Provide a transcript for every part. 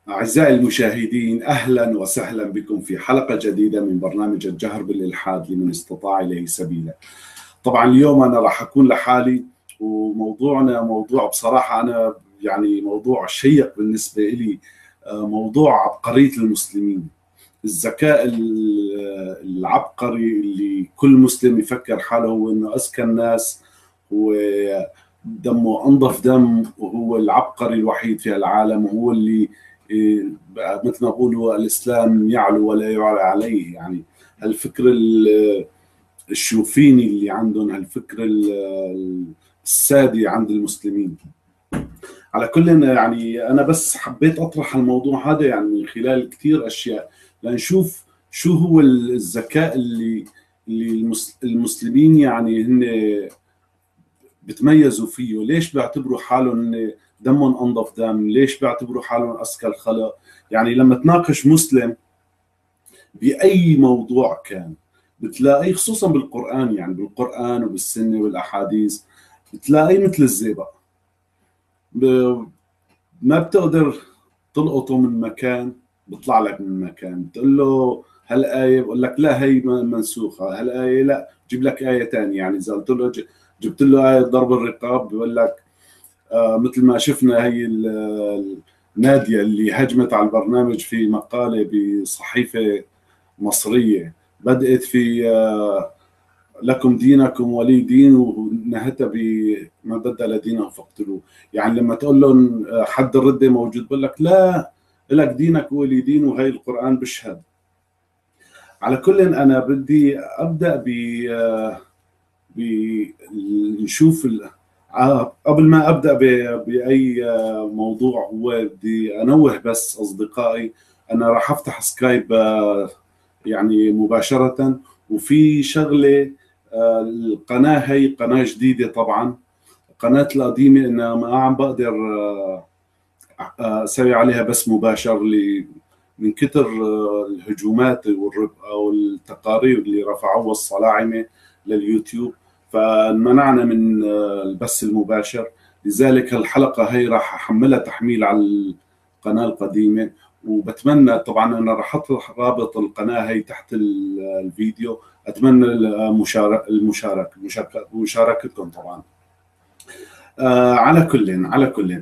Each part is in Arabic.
أعزائي المشاهدين، أهلا وسهلا بكم في حلقة جديدة من برنامج الجهر بالإلحاد لمن استطاع إليه سبيلا. طبعا اليوم أنا راح أكون لحالي، وموضوعنا موضوع بصراحة أنا يعني موضوع شيق بالنسبة لي، موضوع عبقرية المسلمين، الذكاء العبقري اللي كل مسلم يفكر حاله هو إنه أذكى الناس، ودمه أنظف دم، وهو العبقري الوحيد في العالم، وهو اللي مثل ما بقولوا الإسلام يعلو ولا يعلى عليه. يعني هالفكر الشوفيني اللي عندهم، هالفكر السادي عند المسلمين. على كل يعني أنا بس حبيت أطرح الموضوع هذا يعني من خلال كثير أشياء، لنشوف شو هو الذكاء اللي المسلمين يعني هن بتميزوا فيه. ليش بيعتبروا حالهم دمهم انظف دم؟ ليش بيعتبروا حالهم اذكى الخلق؟ يعني لما تناقش مسلم باي موضوع كان بتلاقيه، خصوصا بالقران، يعني بالقران وبالسنه والاحاديث، بتلاقيه مثل الزئبق، ما بتقدر تلقطه من مكان بيطلع لك من مكان. بتقول له هالآية بقول لك لا هي منسوخة، هالآية لا جيب لك آية ثانية. يعني إذا قلت له جبت له آية ضرب الرقاب بيقول لك مثل ما شفنا هي نادية اللي هجمت على البرنامج في مقالة بصحيفة مصرية، بدأت في لكم دينكم ولي دين، ونهتها بما بدل دينه فاقتلوه. يعني لما تقول لهم حد الردة موجود بقول لك لا، لك دينك ولي دين، وهي القرآن بشهد. على كل أنا بدي أبدأ نشوف قبل ما أبدأ بأي موضوع، هو بدي أنوه بس أصدقائي، أنا راح أفتح سكايب يعني مباشرة. وفي شغلة، القناة هي قناة جديدة طبعا، قناة القديمة أنا ما عم بقدر أسوي عليها بس مباشر من كتر الهجومات والتقارير اللي رفعوها الصلاعمة لليوتيوب، فمنعنا من البث المباشر. لذلك الحلقة هي راح أحملها تحميل على القناة القديمة، وبتمنى طبعا أنا راح أطرح رابط القناة هي تحت الفيديو. أتمنى مشاركتكم طبعا. على كل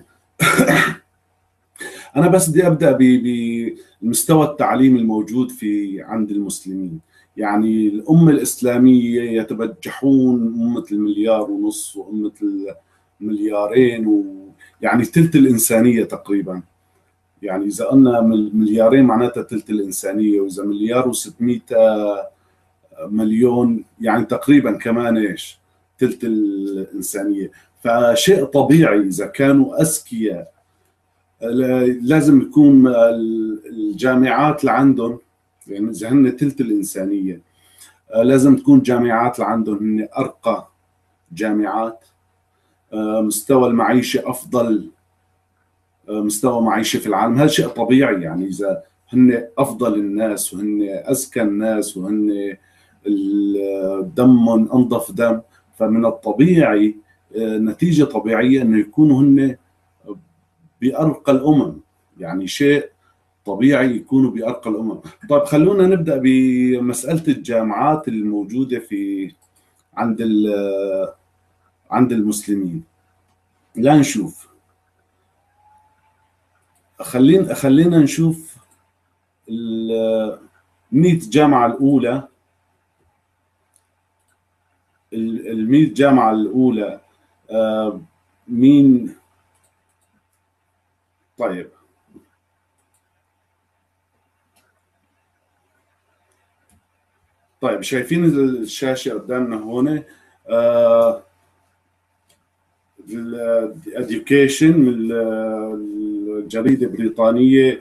أنا بس بدي أبدأ بمستوى التعليم الموجود في عند المسلمين. يعني الأمة الإسلامية يتبجحون أمة المليار ونص وأمة المليارين، ويعني ثلث الإنسانية تقريبا. يعني إذا قلنا مليارين معناتها ثلث الإنسانية، وإذا مليار و600 مليون يعني تقريبا كمان إيش ثلث الإنسانية. فشيء طبيعي إذا كانوا أذكياء لازم يكون الجامعات اللي عندهم، يعني إذا هن ثلث الإنسانية لازم تكون جامعات اللي عندهم هن أرقى جامعات، مستوى المعيشة أفضل مستوى معيشة في العالم. هذا شيء طبيعي. يعني إذا هن أفضل الناس وهن أذكى الناس وهن دمهم أنظف دم، فمن الطبيعي نتيجة طبيعية أنه يكونوا هن بأرقى الأمم. يعني شيء طبيعي يكونوا بأرقى الأمم. طيب خلونا نبدأ بمسألة الجامعات الموجودة في عند المسلمين. لا نشوف، خلينا نشوف ال 100 جامعة الأولى، ال 100 جامعة الأولى مين؟ طيب شايفين الشاشة قدامنا هون؟ الاديوكيشن من الجريدة البريطانية،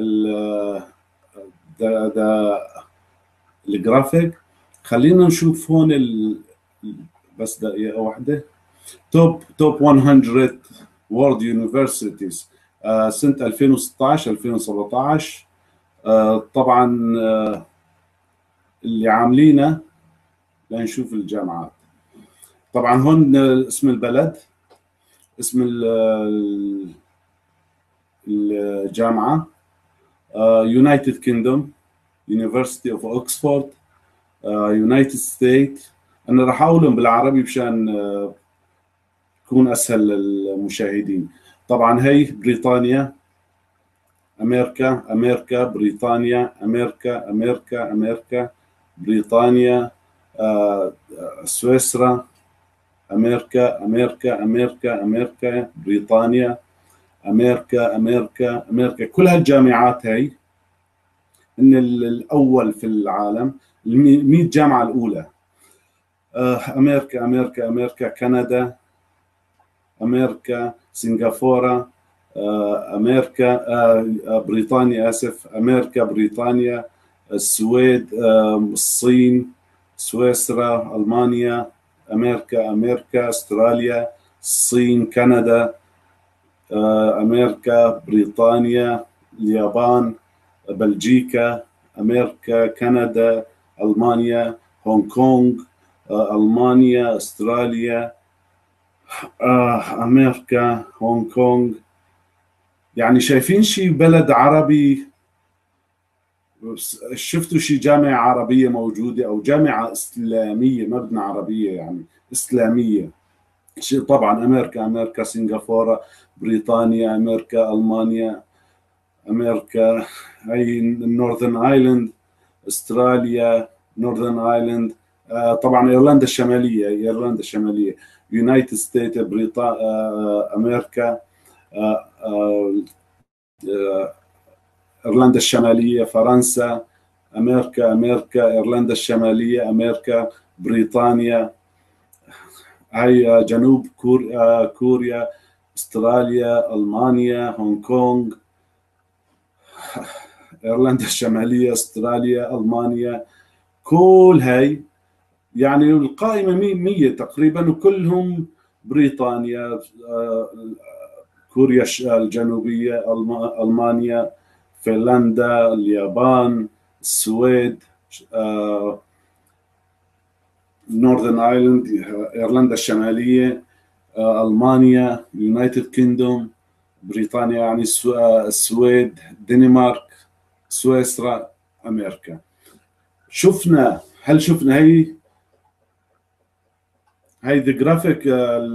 الجرافيك. خلينا نشوف هون بس دقيقة واحدة. توب 100 وورد يونيفرسيتيز سنة 2016 2017. طبعا اللي عاملينه لنشوف الجامعات. طبعا هون اسم البلد، اسم الجامعة، يونايتد كيندوم، يونيفرسيتي اوف اوكسفورد، يونايتد ستيت. انا راح اقولهم بالعربي مشان تكون اسهل للمشاهدين. طبعا هي بريطانيا، امريكا، امريكا، بريطانيا، امريكا، امريكا، امريكا، بريطانيا، سويسرا، امريكا، امريكا، امريكا، امريكا، بريطانيا، امريكا، امريكا، امريكا. كل هالجامعات هي ان الاول في العالم، ال 100 جامعه الاولى. امريكا، امريكا، امريكا، كندا، امريكا، سنغافوره، امريكا، بريطانيا، اسف، امريكا، بريطانيا، السويد، الصين، سويسرا، المانيا، امريكا، امريكا، استراليا، الصين، كندا، امريكا، بريطانيا، اليابان، بلجيكا، امريكا، كندا، المانيا، هونغ كونغ، المانيا، استراليا، امريكا، هونغ كونغ. يعني شايفين شي بلد عربي؟ شفتوا شي جامعة عربية موجودة أو جامعة إسلامية، مبنى عربية يعني إسلامية؟ شيء طبعا أمريكا، أمريكا، سنغافورة، بريطانيا، أمريكا، ألمانيا، أمريكا، هي نورثern آيلاند، أستراليا، نورثern آيلاند، طبعا إيرلندا الشمالية، إيرلندا الشمالية، يونايتد ستيت، بريطانيا، أمريكا، آه، آه، إيرلندا الشمالية، فرنسا، أمريكا، أمريكا، إيرلندا الشمالية، أمريكا، بريطانيا، هاي جنوب كوريا، كوريا، استراليا، ألمانيا، هونغ كونغ، إيرلندا الشمالية، استراليا، ألمانيا. كل هاي يعني القائمة 100 تقريبا، وكلهم بريطانيا، كوريا الجنوبية، ألمانيا، فنلندا، اليابان، السويد، نورثern ايرلند، ايرلندا الشماليه، المانيا، يونايتد كيندوم، بريطانيا يعني السويد، دنمارك، سويسرا، امريكا. هل شفنا هي ذا جرافيك،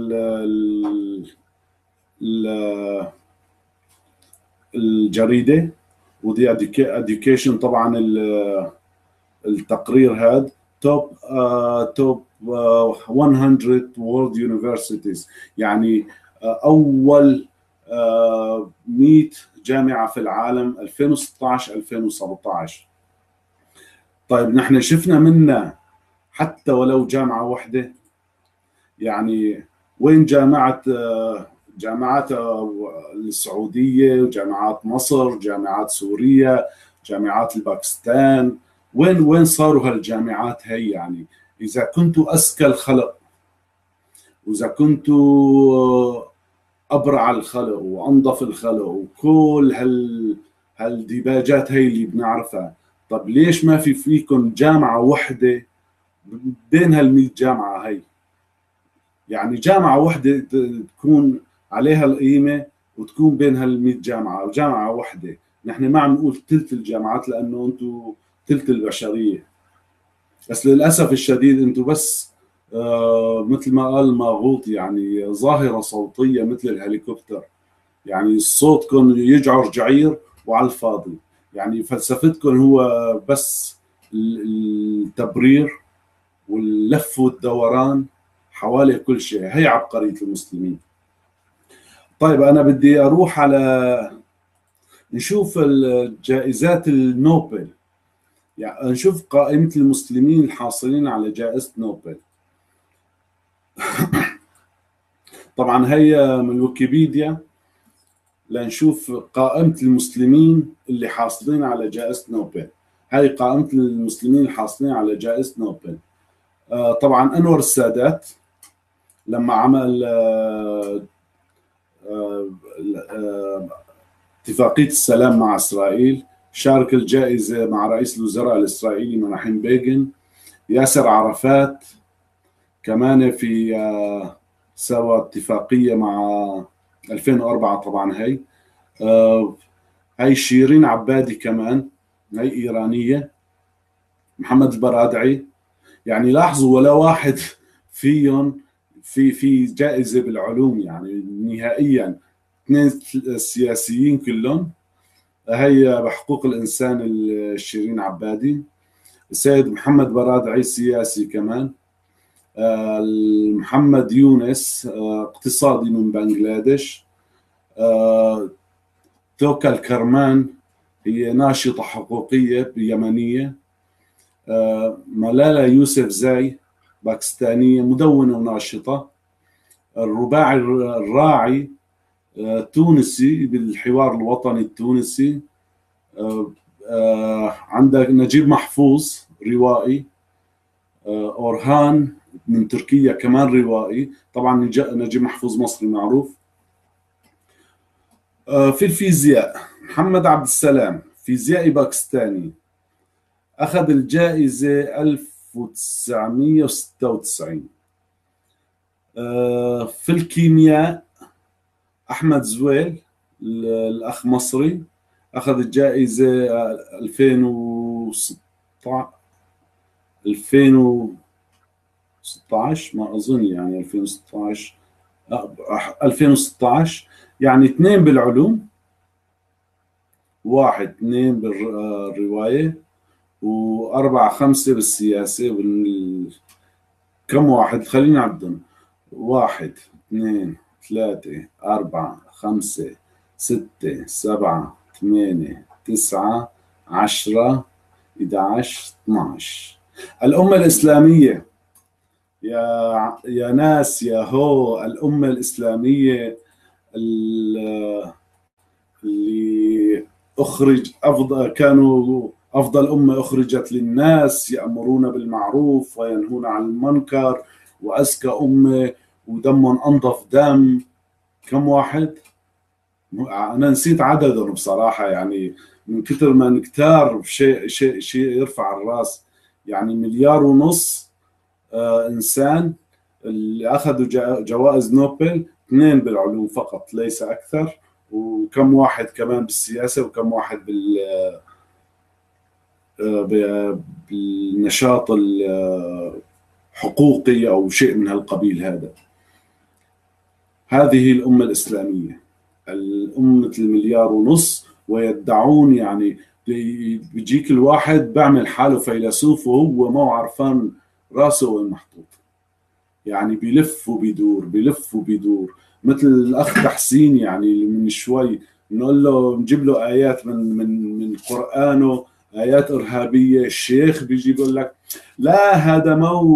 الجريده، ودي اديوكيشن طبعا. التقرير هذا توب 100 وورلد يونيفرسيتيز، يعني اول 100 جامعه في العالم 2016 2017. طيب نحن شفنا منا حتى ولو جامعه واحده؟ يعني وين جامعات السعوديه، وجامعات مصر، جامعات سوريا، جامعات الباكستان؟ وين صاروا هالجامعات هي؟ يعني اذا كنتوا اذكى الخلق، واذا كنتوا ابرع الخلق وانظف الخلق وكل هالديباجات هي اللي بنعرفها، طب ليش ما فيكم جامعه واحده بين هال100 جامعه هي؟ يعني جامعه واحده تكون عليها القيمه وتكون بين هال100 جامعه، وجامعه واحده. نحن ما عم نقول ثلث الجامعات لانه انتم ثلث البشريه، بس للاسف الشديد انتم بس مثل ما قال ماغوط، يعني ظاهره صوتيه مثل الهليكوبتر. يعني صوتكم يجعر جعير وعلى الفاضي. يعني فلسفتكم هو بس التبرير واللف والدوران حوالي كل شيء. هي عبقرية المسلمين. طيب أنا بدي أروح على نشوف جائزات النوبل، يعني نشوف قائمة المسلمين الحاصلين على جائزة نوبل. طبعا هي من ويكيبيديا، لنشوف قائمة المسلمين اللي حاصلين على جائزة نوبل. هاي قائمة المسلمين الحاصلين على جائزة نوبل. طبعا أنور السادات لما عمل اتفاقية السلام مع إسرائيل شارك الجائزة مع رئيس الوزراء الإسرائيلي مناحيم بيغن. ياسر عرفات كمان في سوى اتفاقية مع 2004 طبعا. هي هاي شيرين عبادي كمان، هاي إيرانية. محمد البرادعي. يعني لاحظوا ولا واحد فيهم في جائزة بالعلوم يعني نهائيا. اثنين سياسيين كلهم. هي بحقوق الإنسان شيرين عبادي. السيد محمد برادعي سياسي كمان. محمد يونس اقتصادي من بنغلاديش. توكا الكرمان هي ناشطة حقوقية يمنية. ملالا يوسف زاي باكستانية مدونة وناشطة. الرباعي الراعي تونسي بالحوار الوطني التونسي. عندك نجيب محفوظ روائي. أورهان من تركيا كمان روائي. طبعا نجيب محفوظ مصري معروف. في الفيزياء محمد عبد السلام فيزيائي باكستاني، أخذ الجائزة 1996. في الكيمياء أحمد زويل الأخ مصري، أخذ الجائزة 2016 ما أظن يعني 2016 2016. يعني اثنين بالعلوم، واحد اثنين بالرواية، وأربعة خمسة بالسياسة كم واحد خليني أعدهم: واحد اثنين ثلاثة أربعة خمسة ستة سبعة ثمانية تسعة 10 11 12. الأمة الإسلامية يا ناس يا هو، الأمة الإسلامية اللي كانوا أفضل أمة أخرجت للناس، يأمرون بالمعروف وينهون عن المنكر، وأزكى أمة، ودمهم أنظف دم. كم واحد؟ أنا نسيت عددهم بصراحة، يعني من كثر ما نكتار شيء يرفع الراس. يعني 1.5 مليار إنسان اللي أخذوا جوائز نوبل، اثنين بالعلوم فقط ليس أكثر، وكم واحد كمان بالسياسة، وكم واحد بالنشاط الحقوقي أو شيء من هالقبيل. هذه الأمة الإسلامية، الأمة 1.5 مليار، ويدعون يعني بيجيك الواحد بعمل حاله فيلسوف وهو ما عرفان راسه وين محطوط. يعني بيلف وبيدور بيلف وبيدور، مثل الأخ تحسين يعني من شوي نقول له نجيب له آيات من قرآنه، آيات إرهابية. الشيخ بيجي بيقول لك لا هذا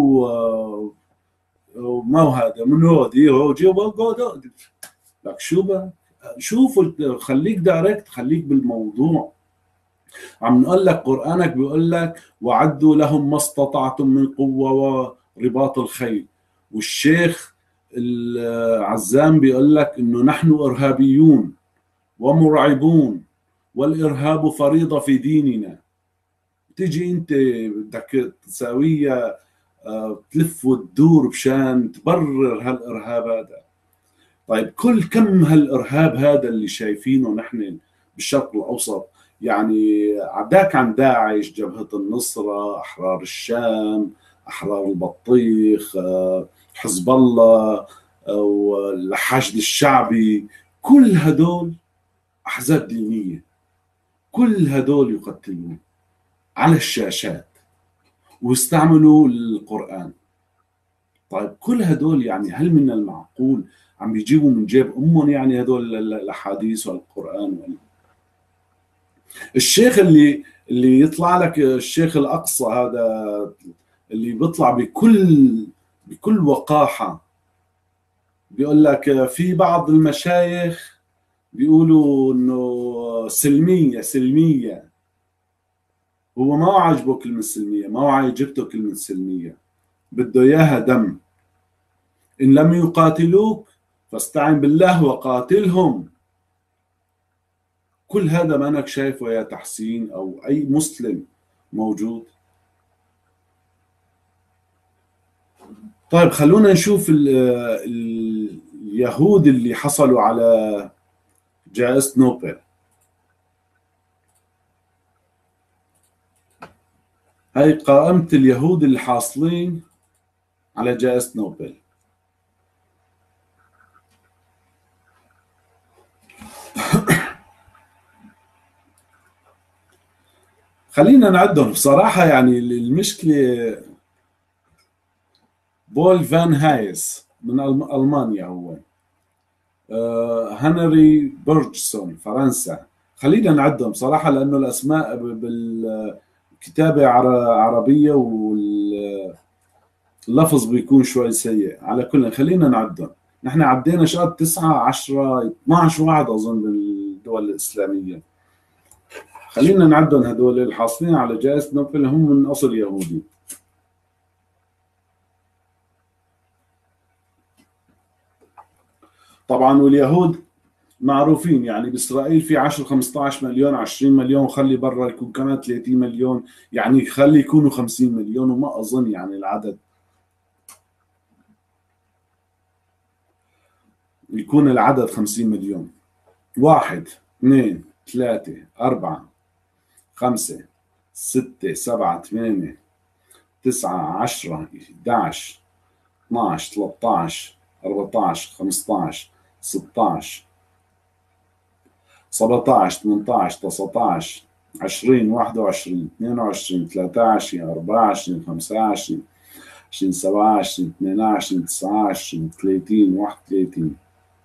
ما هذا من هو دي هو جيبه لك شو بقى. شوفوا، خليك دايركت، خليك بالموضوع. عم نقول لك قرآنك بيقول لك وعدوا لهم ما استطعتم من قوة ورباط الخيل، والشيخ العزام بيقول لك انه نحن ارهابيون ومرعبون والارهاب فريضة في ديننا. تيجي انت بدك تساويها تلف وتدور بشان تبرر هالارهاب هذا. طيب كم هالارهاب هذا اللي شايفينه نحن بالشرق الاوسط؟ يعني عداك عن داعش، جبهة النصرة، احرار الشام، احرار البطيخ، حزب الله، والحشد الشعبي. كل هدول احزاب دينية، كل هدول يقتلون على الشاشات ويستعملوا القرآن. طيب كل هدول يعني هل من المعقول عم يجيبوا من جيب امهم يعني هدول الاحاديث والقران؟ الشيخ اللي يطلع لك، الشيخ الاقصى هذا اللي بيطلع بكل وقاحه، بيقول لك في بعض المشايخ بيقولوا انه سلميه سلميه. هو ما عاجبه كلمه سلميه، ما عاجبته كلمه سلميه، بده اياها دم. إن لم يقاتلوك فاستعن بالله وقاتلهم. كل هذا ما أنك شايفه يا تحسين أو أي مسلم موجود؟ طيب خلونا نشوف اليهود اللي حصلوا على جائزة نوبل. هاي قائمة اليهود اللي حاصلين على جائزة نوبل. خلينا نعدهم بصراحة. يعني المشكلة بول فان هايس من ألمانيا هو، هنري بيرجسون فرنسا. خلينا نعدهم صراحة لأنه الأسماء بالكتابة عربية واللفظ بيكون شوي سيء. على كل خلينا نعدهم. نحن عدينا شقد 9 10 12 واحد أظن بالدول الإسلامية. خلينا نعدهم هدول الحاصلين على جائزة نوبل هم من أصل يهودي. طبعا واليهود معروفين، يعني بإسرائيل في 10 15 مليون 20 مليون، خلي برا يكون كمان 30 مليون، يعني خلي يكونوا 50 مليون، وما أظن يعني العدد يكون العدد 50 مليون. 1 2 3 4 5 6 7 8 9 10 11 12 13 14 15 16 17 18 19 20 21 22 23 24 25 20 27 28 29 30 31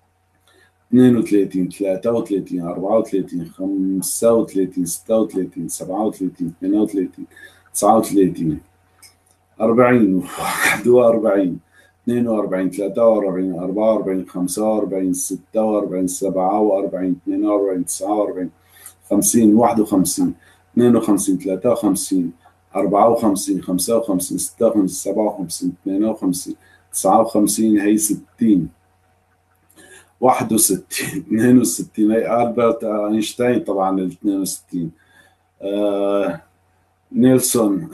32 33 34 35 36 37 38 39 40 41 42 43 44 45 46 47 48 49 50 51 52 53 54 55 56 57 58 59 هي 60 61 62 هي ألبرت أينشتاين طبعا ال 62 نيلسون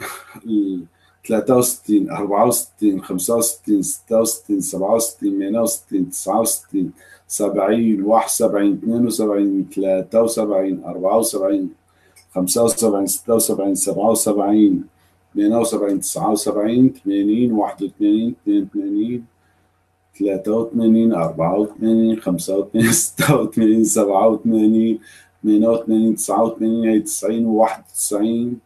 63 64 65 66 67 68 69 70 71 72 73 74 75 76 77 78 79 80 81 82 83 84 85 86 87 88 89 هي 90 91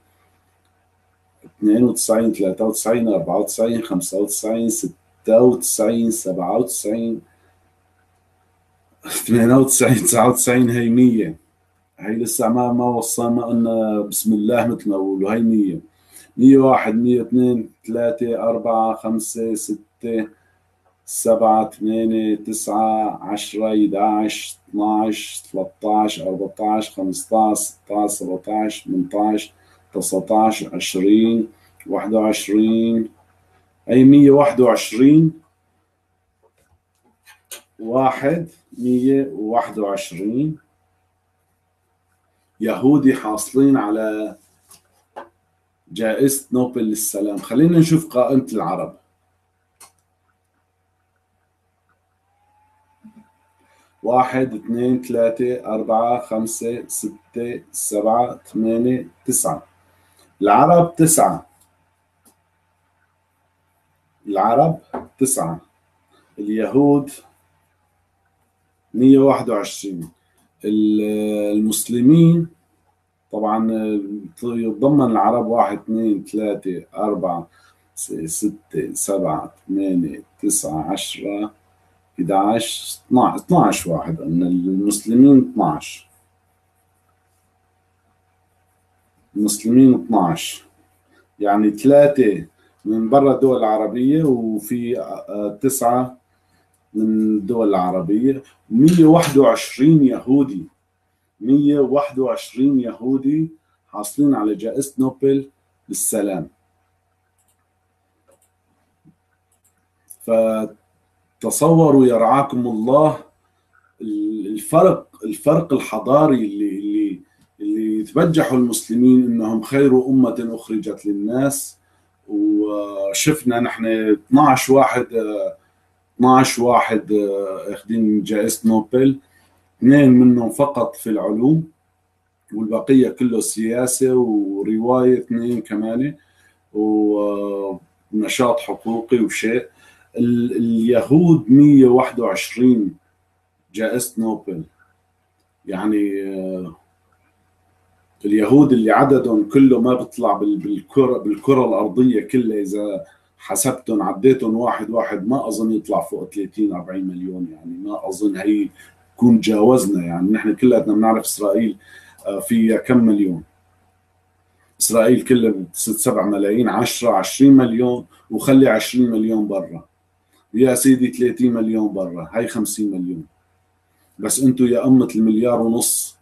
92 93 94 95 96 97 98 99 هي 100. هي لسه ما وصلنا قلنا بسم الله مثل ما بقولوا. هي 100 101 102 3 4 5 6 7 8 9 10 11 12 13 14 15 16 17 18 19 20 21 أي 121 121 يهودي حاصلين على جائزة نوبل للسلام. خلينا نشوف قائمة العرب. 1 2 3 4 5 6 7 8 9. العرب 9. العرب 9. اليهود 121. المسلمين طبعا يتضمن العرب 1 2 3 4 6 7 8 9 10 11 12 واحد. ان المسلمين 12. المسلمين 12 يعني 3 من برا الدول العربية وفي 9 من الدول العربية. 121 يهودي. 121 يهودي حاصلين على جائزة نوبل للسلام. فتصوروا يرعاكم الله الفرق الحضاري اللي يتبجحوا المسلمين انهم خير أمة اخرجت للناس. وشفنا نحن 12 واحد 12 واحد اخذين جائزة نوبل، 2 منهم فقط في العلوم والبقية كله سياسة ورواية. 2 كمان ونشاط حقوقي وشيء. اليهود 121 جائزة نوبل. يعني اليهود اللي عددهم كله ما بيطلع بالكرة الأرضية كلها، إذا حسبتهم عديتهم واحد واحد ما أظن يطلع فوق 30 40 مليون. يعني ما أظن هي تكون جاوزنا. يعني نحن كلنا بنعرف إسرائيل فيها كم مليون. إسرائيل كلها 6 7 ملايين، 10 20 مليون، وخلي 20 مليون برا، يا سيدي 30 مليون برا، هاي 50 مليون. بس انتو يا أمة المليار ونص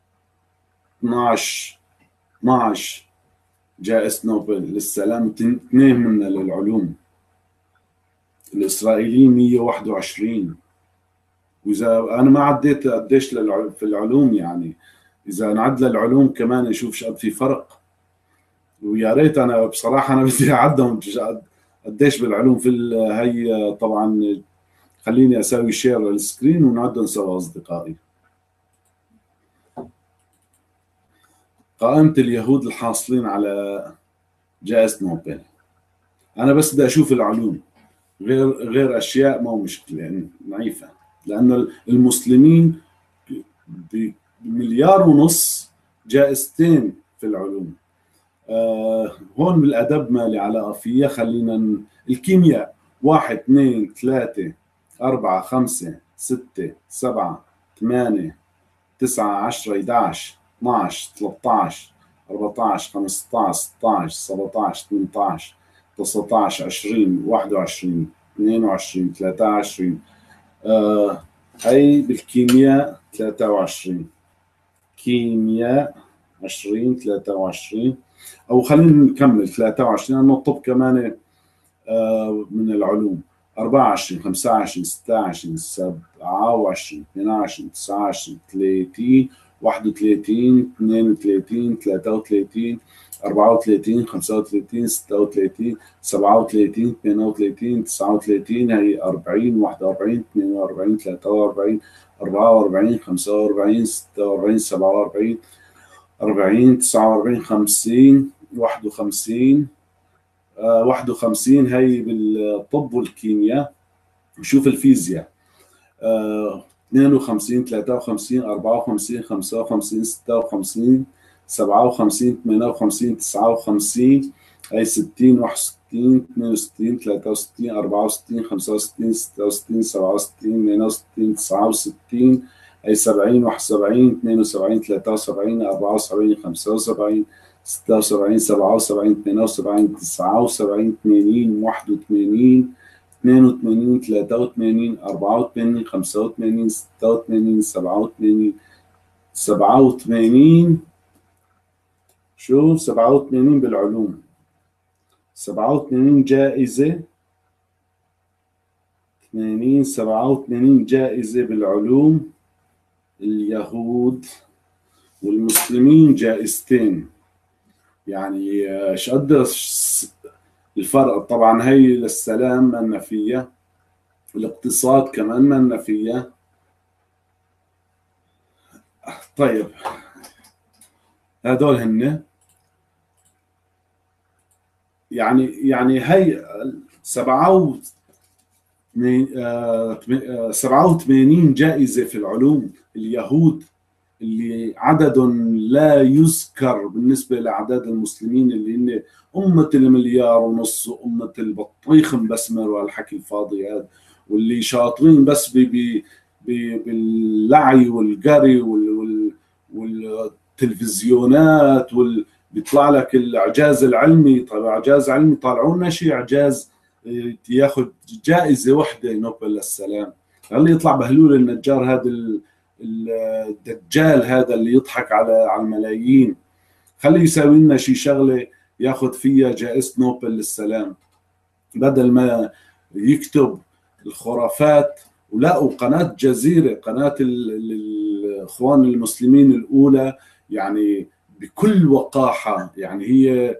12 جائزة نوبل للسلام، اثنين منا للعلوم. الإسرائيليين 121. وإذا أنا ما عديت قديش في العلوم، يعني إذا نعد للعلوم كمان نشوف شو قد في فرق. ويا ريت أنا بصراحة أنا بدي أعدهم قديش بالعلوم في هي. طبعا خليني أسوي شير للسكرين ونعدهم سوا أصدقائي. قائمة اليهود الحاصلين على جائزة نوبل. أنا بس بدي أشوف العلوم، غير أشياء ما هو مشكلة، يعني ضعيفة. لأنه المسلمين بمليار ونص جائزتين في العلوم. هون بالأدب ما لي علاقة فيها. خلينا الكيمياء 1 2 3 4 5 6 7 8 9 10 11 12 13 14 15 16 17 18 19 20 21 22 23. هي بالكيمياء 23. كيمياء 20 23. او خلينا نكمل 23 لانه الطب كمان من العلوم. 24 25 26 27 28 29 30 31 32 33 34 35 36 37 38 39. هي 40 41 42 43 44 45 46 47 40 49 50 51. 51 هي بالطب والكيمياء. نشوف الفيزياء 52 53 54 55 56 57 58 59. هي 60 61 62 63 64 65 66 67 68 69. هي 70 71 72 73 74 75 76 77 78 79 80 81 82 83 84 85 86 87 87. شو 87 بالعلوم؟ 87 جائزة. 80 87 جائزة بالعلوم. اليهود والمسلمين جائزتين. يعني ايش قد الفرق؟ طبعا هي للسلام مالنا فيها، الاقتصاد كمان مالنا فيها. طيب هدول هن يعني هي 87 جائزة في العلوم. اليهود اللي عددهم لا يذكر بالنسبة لأعداد المسلمين اللي هن أمة المليار ونص وأمة البطيخ مبسمر والحكي الفاضي هذا، واللي شاطرين بس باللعي والقري والتلفزيونات بيطلع لك الإعجاز العلمي. طيب إعجاز علمي طالعوا لنا شيء إعجاز ياخذ جائزة واحدة نوبل للسلام. خليه يطلع بهلول النجار هذا الدجال هذا اللي يضحك على الملايين، خليه يساوي لنا شيء شغله ياخذ فيها جائزة نوبل للسلام، بدل ما يكتب الخرافات. ولقوا قناة جزيرة، قناة الإخوان المسلمين الأولى، يعني بكل وقاحة. يعني هي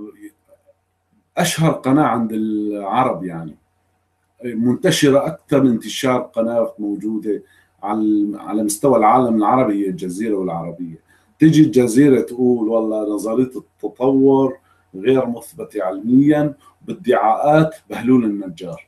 أشهر قناة عند العرب، يعني منتشرة أكثر من انتشار قناة موجودة على مستوى العالم العربي هي الجزيرة والعربية. تجي الجزيرة تقول والله نظرية التطور غير مثبتة علميا بادعاءات بهلول النجار.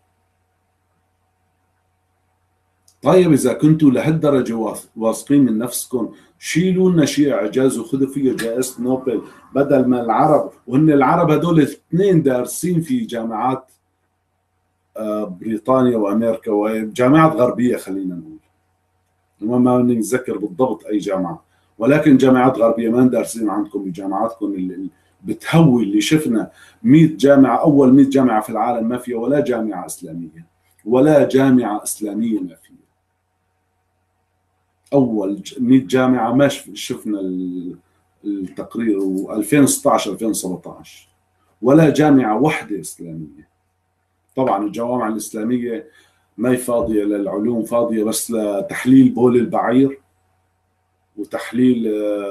طيب إذا كنتوا لهالدرجة واثقين من نفسكم، شيلوا لنا شيء إعجاز وخذوا فيه جائزة نوبل، بدل ما العرب، وهن العرب هدول الاثنين دارسين في جامعات بريطانيا وأمريكا وجامعات غربية، خلينا نقول ما نتذكر بالضبط أي جامعة، ولكن جامعات غربية. ما دارسين عندكم بجامعاتكم اللي بتهوي، اللي شفنا 100 جامعة، أول 100 جامعة في العالم ما فيها ولا جامعة إسلامية، ولا جامعة إسلامية ما فيها. اول 100 جامعه ما شفنا التقرير، و2016 2017 ولا جامعه واحده اسلاميه. طبعا الجوامع الاسلاميه ما هي فاضيه للعلوم، فاضيه بس لتحليل بول البعير وتحليل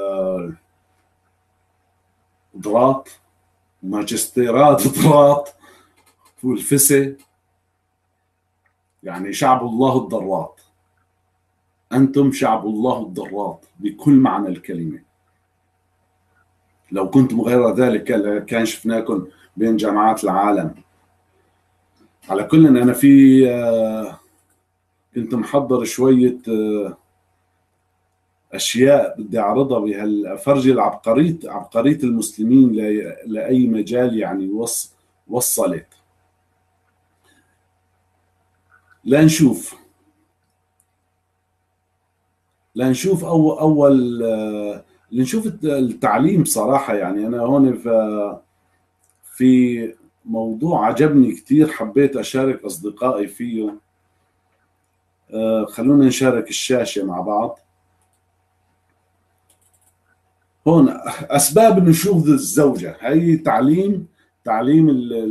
ضراط، ماجستيرات ضراط والفسي. يعني شعب الله الضراط، انتم شعب الله الضراط بكل معنى الكلمه. لو كنتم غير ذلك كان شفناكم بين جامعات العالم. على كل أنا في كنت محضر شوية أشياء بدي أعرضها بهالفرجة عبقرية المسلمين لأي مجال، يعني وصلت. لنشوف أول لنشوف التعليم صراحة. يعني أنا هون في موضوع عجبني كثير، حبيت أشارك أصدقائي فيه. خلونا نشارك الشاشة مع بعض. هون أسباب نشوذ الزوجة، هي تعليم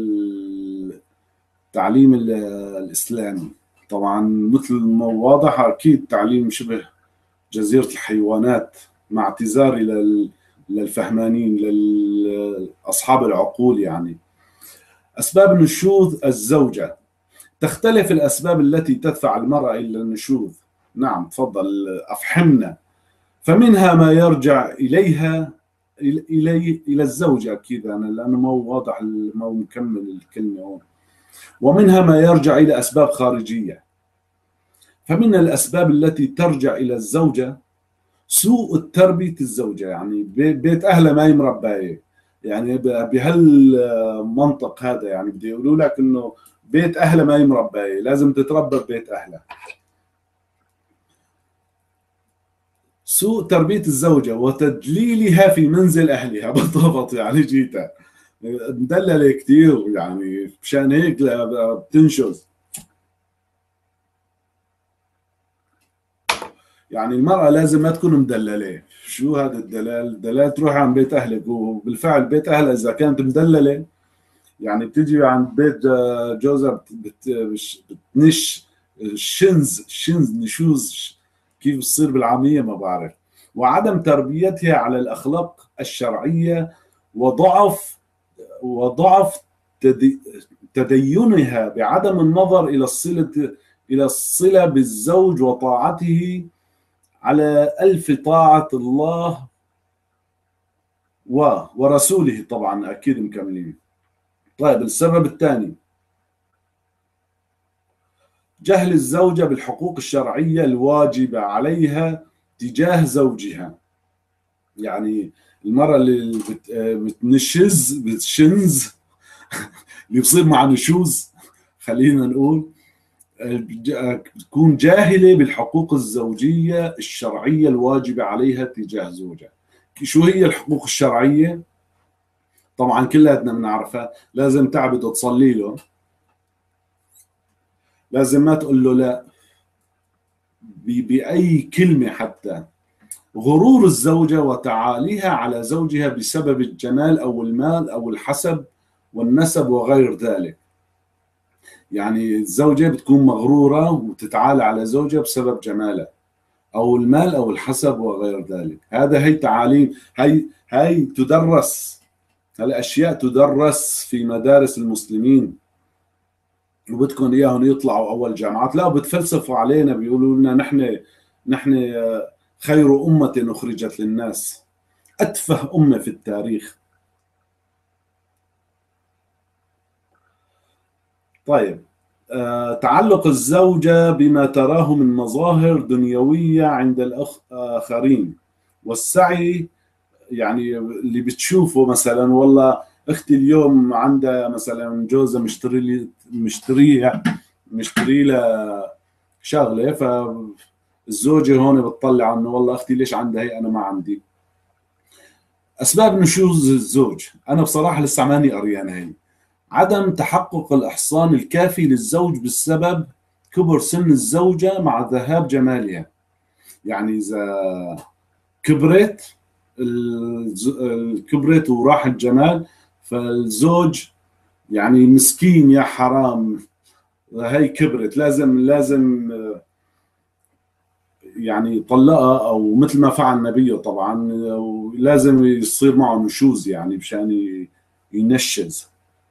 الإسلامي. طبعا مثل ما واضح، أكيد تعليم شبه جزيرة الحيوانات، مع اعتذاري للفهمانين، لأصحاب العقول. يعني أسباب نشوذ الزوجة تختلف الأسباب التي تدفع المرأة إلى النشوذ. نعم تفضل أفحمنا. فمنها ما يرجع إليها إلى الزوجة، أكيد أنا لأنه ما هو واضح، ما هو مكمل الكلمة هون. ومنها ما يرجع إلى أسباب خارجية. فمن الأسباب التي ترجع إلى الزوجة سوء تربية الزوجة، يعني بيت أهلها ما يمرباية. يعني بهالمنطق هذا يعني بدي يقولوا لك إنه بيت أهلها ما يمرباية، لازم تتربى ببيت أهلها. سوء تربية الزوجة وتدليلها في منزل أهلها. بالضبط، يعني جيتها مدللة كثير، يعني مشان هيك بتنشز. يعني المرأة لازم ما تكون مدللة. شو هذا الدلال؟ الدلال تروح عند بيت أهلك، وبالفعل بيت أهلها إذا كانت مدللة يعني بتجي عند بيت جوزها بتنش شنز نشوز، كيف بتصير بالعامية ما بعرف. وعدم تربيتها على الأخلاق الشرعية، وضعف تدينها بعدم النظر إلى الصلة بالزوج وطاعته على ألف طاعة الله ورسوله. طبعا أكيد مكملين. طيب السبب الثاني، جهل الزوجة بالحقوق الشرعية الواجبة عليها تجاه زوجها. يعني المرأة اللي بتشنز اللي بصير مع نشوز، خلينا نقول، تكون جاهلة بالحقوق الزوجية الشرعية الواجبة عليها تجاه زوجها. شو هي الحقوق الشرعية؟ طبعا كلاتنا بنعرفها. لازم تعبد وتصلي له، لازم ما تقول له لا بأي كلمة حتى. غرور الزوجة وتعاليها على زوجها بسبب الجمال أو المال أو الحسب والنسب وغير ذلك. يعني الزوجة بتكون مغرورة وتتعالى على زوجها بسبب جماله أو المال أو الحسب وغير ذلك. هي تعاليم، هي تدرس، هالأشياء تدرس في مدارس المسلمين، وبدكم إياهم يطلعوا أول جامعات. لا، بتفلسفوا علينا، بيقولوا لنا نحن خير أمة أخرجت للناس. أتفه أمة في التاريخ. طيب، تعلق الزوجة بما تراه من مظاهر دنيوية عند الآخرين، والسعي، يعني اللي بتشوفه مثلا، والله اختي اليوم عندها مثلا جوزها مشتري لها شغله، فالزوجه هون بتطلع انه والله اختي ليش عندها هي انا ما عندي. اسباب نشوز الزوج انا بصراحه لسه ماني قريانها هي. عدم تحقق الاحصان الكافي للزوج بسبب كبر سن الزوجه مع ذهاب جمالها. يعني اذا كبرت كبرت وراح الجمال، فالزوج يعني مسكين يا حرام، هي كبرت، لازم يعني طلقها، او مثل ما فعل نبيه طبعا، ولازم يصير معه نشوز يعني مشان ينشز.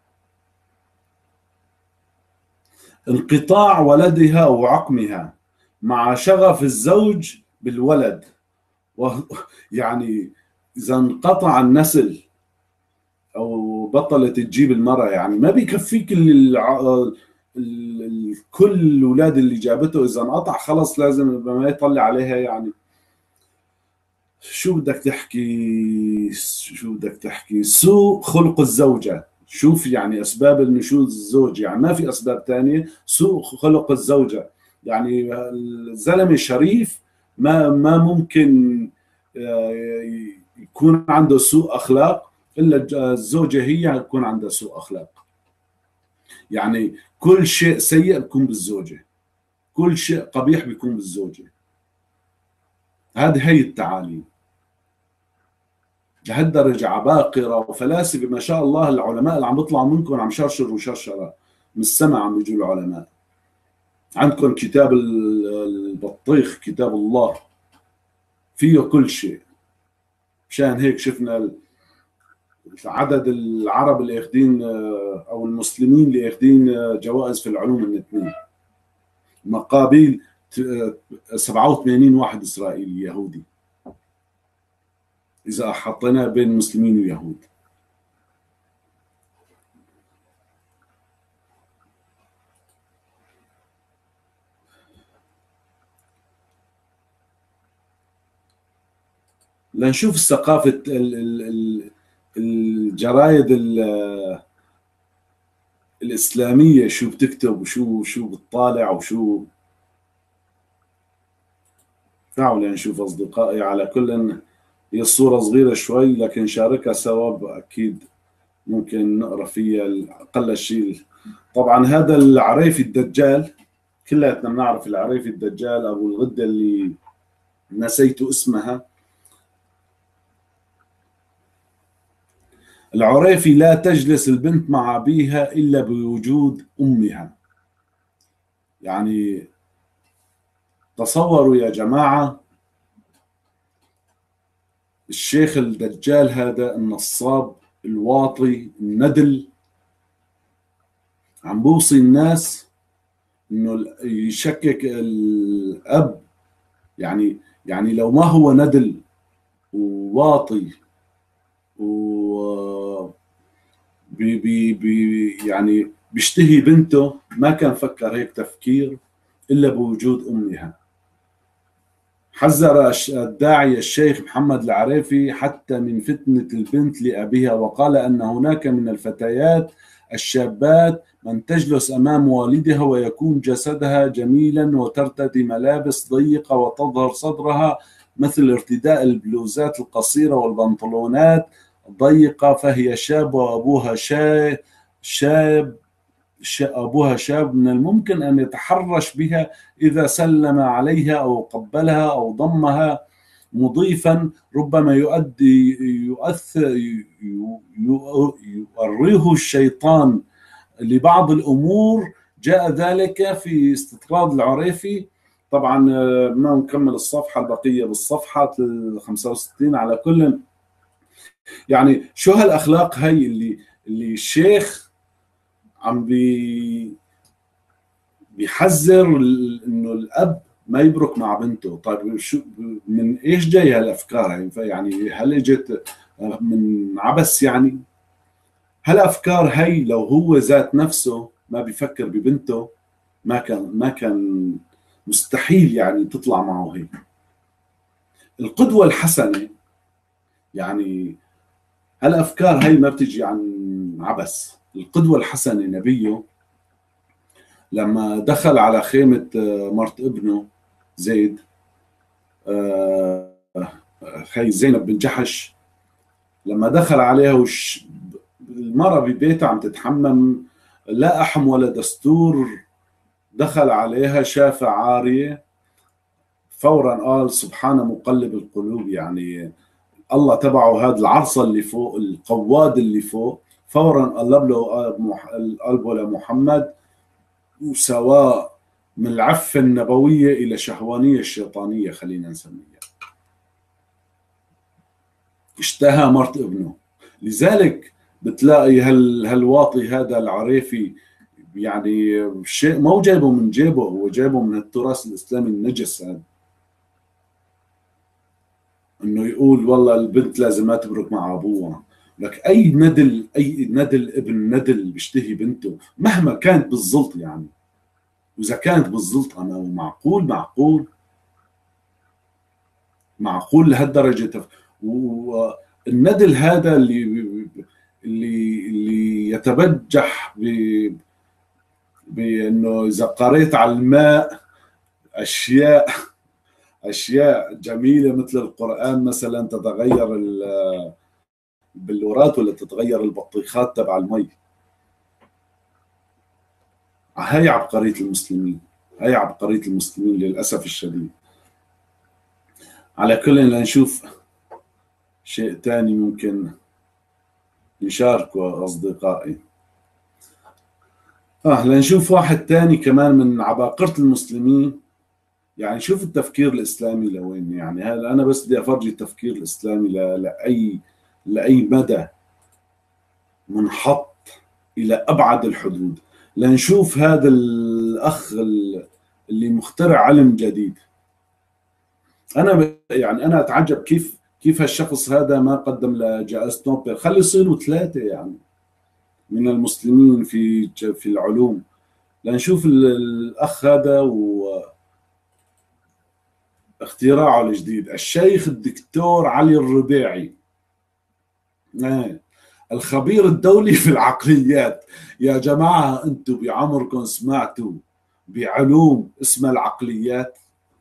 انقطاع ولدها او عقمها مع شغف الزوج بالولد. و يعني اذا انقطع النسل او بطلت تجيب المرأة، يعني ما بيكفيك كل الاولاد اللي جابته، اذا انقطع خلص لازم ما يطلع عليها يعني. شو بدك تحكي سوء خلق الزوجة. شوف يعني اسباب النشوز الزوج، يعني ما في اسباب تانية، سوء خلق الزوجة. يعني الزلمة شريف ما ممكن يكون عنده سوء اخلاق، الا الزوجة هي يكون عندها سوء اخلاق. يعني كل شيء سيء بيكون بالزوجة، كل شيء قبيح بيكون بالزوجة. هي التعاليم. لهالدرجة عباقرة وفلاسفة ما شاء الله، العلماء اللي عم بيطلعوا منكم عم شرشر وشرشرة من السماء، عم بيجوا العلماء. عندكم كتاب البطيخ، كتاب الله فيه كل شيء. مشان هيك شفنا عدد العرب اللي ياخذين او المسلمين اللي ياخذين جوائز في العلوم من اثنين، مقابل 87 واحد اسرائيلي يهودي، اذا حطيناه بين مسلمين ويهود. لنشوف الثقافة الجرايد الإسلامية شو بتكتب وشو بتطالع وشو. تعالوا لنشوف أصدقائي. على كل هي الصورة صغيرة شوي، لكن شاركها سوا أكيد ممكن نقرأ فيها أقل شيء. طبعا هذا العريفي الدجال، كلياتنا بنعرف العريفي الدجال أبو الغدة اللي نسيت اسمها. العريفي: لا تجلس البنت مع أبيها إلا بوجود أمها. يعني تصوروا يا جماعة، الشيخ الدجال هذا النصاب الواطي الندل عم بوصي الناس انه يشكك الاب. يعني لو ما هو ندل وواطي و يعني بيشتهي بنته، ما كان فكر هيك تفكير الا بوجود امها. حذر الداعية الشيخ محمد العريفي حتى من فتنة البنت لأبيها، وقال أن هناك من الفتيات الشابات من تجلس أمام والدها ويكون جسدها جميلا وترتدي ملابس ضيقة وتظهر صدرها، مثل ارتداء البلوزات القصيرة والبنطلونات الضيقة، فهي شاب وأبوها شاب. أبوها شاب، من الممكن أن يتحرش بها إذا سلم عليها أو قبلها أو ضمها، مضيفا ربما يؤريه الشيطان لبعض الأمور. جاء ذلك في استطراد العريفي. طبعا ما نكمل الصفحة، البقية بالصفحة 65. على كل يعني شو هالأخلاق هي اللي الشيخ عم بيحذر انه الاب ما يبرك مع بنته. طيب شو من ايش جاي هالافكار؟ يعني هل اجت من عبس؟ يعني هالافكار هي لو هو ذات نفسه ما بيفكر ببنته، ما كان مستحيل يعني تطلع معه هيك. القدوة الحسنة يعني هالأفكار هي ما بتجي عن عبث. القدوة الحسنة نبيه لما دخل على خيمة مرت ابنه زيد، هي زينب بن جحش، لما دخل عليها المرأة ببيتها عم تتحمم، لا أحم ولا دستور، دخل عليها شافها عارية، فورا قال سبحان مقلب القلوب. يعني الله تبعه هذا العرصة اللي فوق، القواد اللي فوق، فورا قلب له قلبه لمحمد، وسواء من العفة النبوية إلى شهوانية الشيطانية خلينا نسميها. اشتهى مرت ابنه. لذلك بتلاقي هالواطي هذا العريفي يعني شيء مو جايبه من جيبه، هو جايبه من التراث الإسلامي النجس هذا، انه يقول والله البنت لازم ما تبرك مع ابوها. لك اي ندل ابن ندل بيشتهي بنته مهما كانت بالزلط يعني، واذا كانت بالزلط انا معقول لهالدرجه. والندل هذا اللي يتبجح بانه اذا قريت على الماء اشياء جميله مثل القران مثلا تتغير البلورات ولا تتغير البطيخات تبع المي. هاي عبقرية المسلمين، هاي عبقرية المسلمين للأسف الشديد. على كل لنشوف شيء تاني ممكن نشاركه أصدقائي. لنشوف واحد تاني كمان من عباقرة المسلمين. يعني شوف التفكير الإسلامي لوين، يعني هذا أنا بس بدي أفرجي التفكير الإسلامي لأي مدى منحط إلى أبعد الحدود. لنشوف هذا الأخ اللي مخترع علم جديد. أنا أتعجب كيف هالشخص هذا ما قدم لجائزة نوبل. خلي يصيروا ثلاثة يعني من المسلمين في العلوم. لنشوف الأخ هذا واختراعه الجديد، الشيخ الدكتور علي الربيعي، الخبير الدولي في العقليات. يا جماعة أنتم بعمركم سمعتوا بعلوم اسمها العقليات؟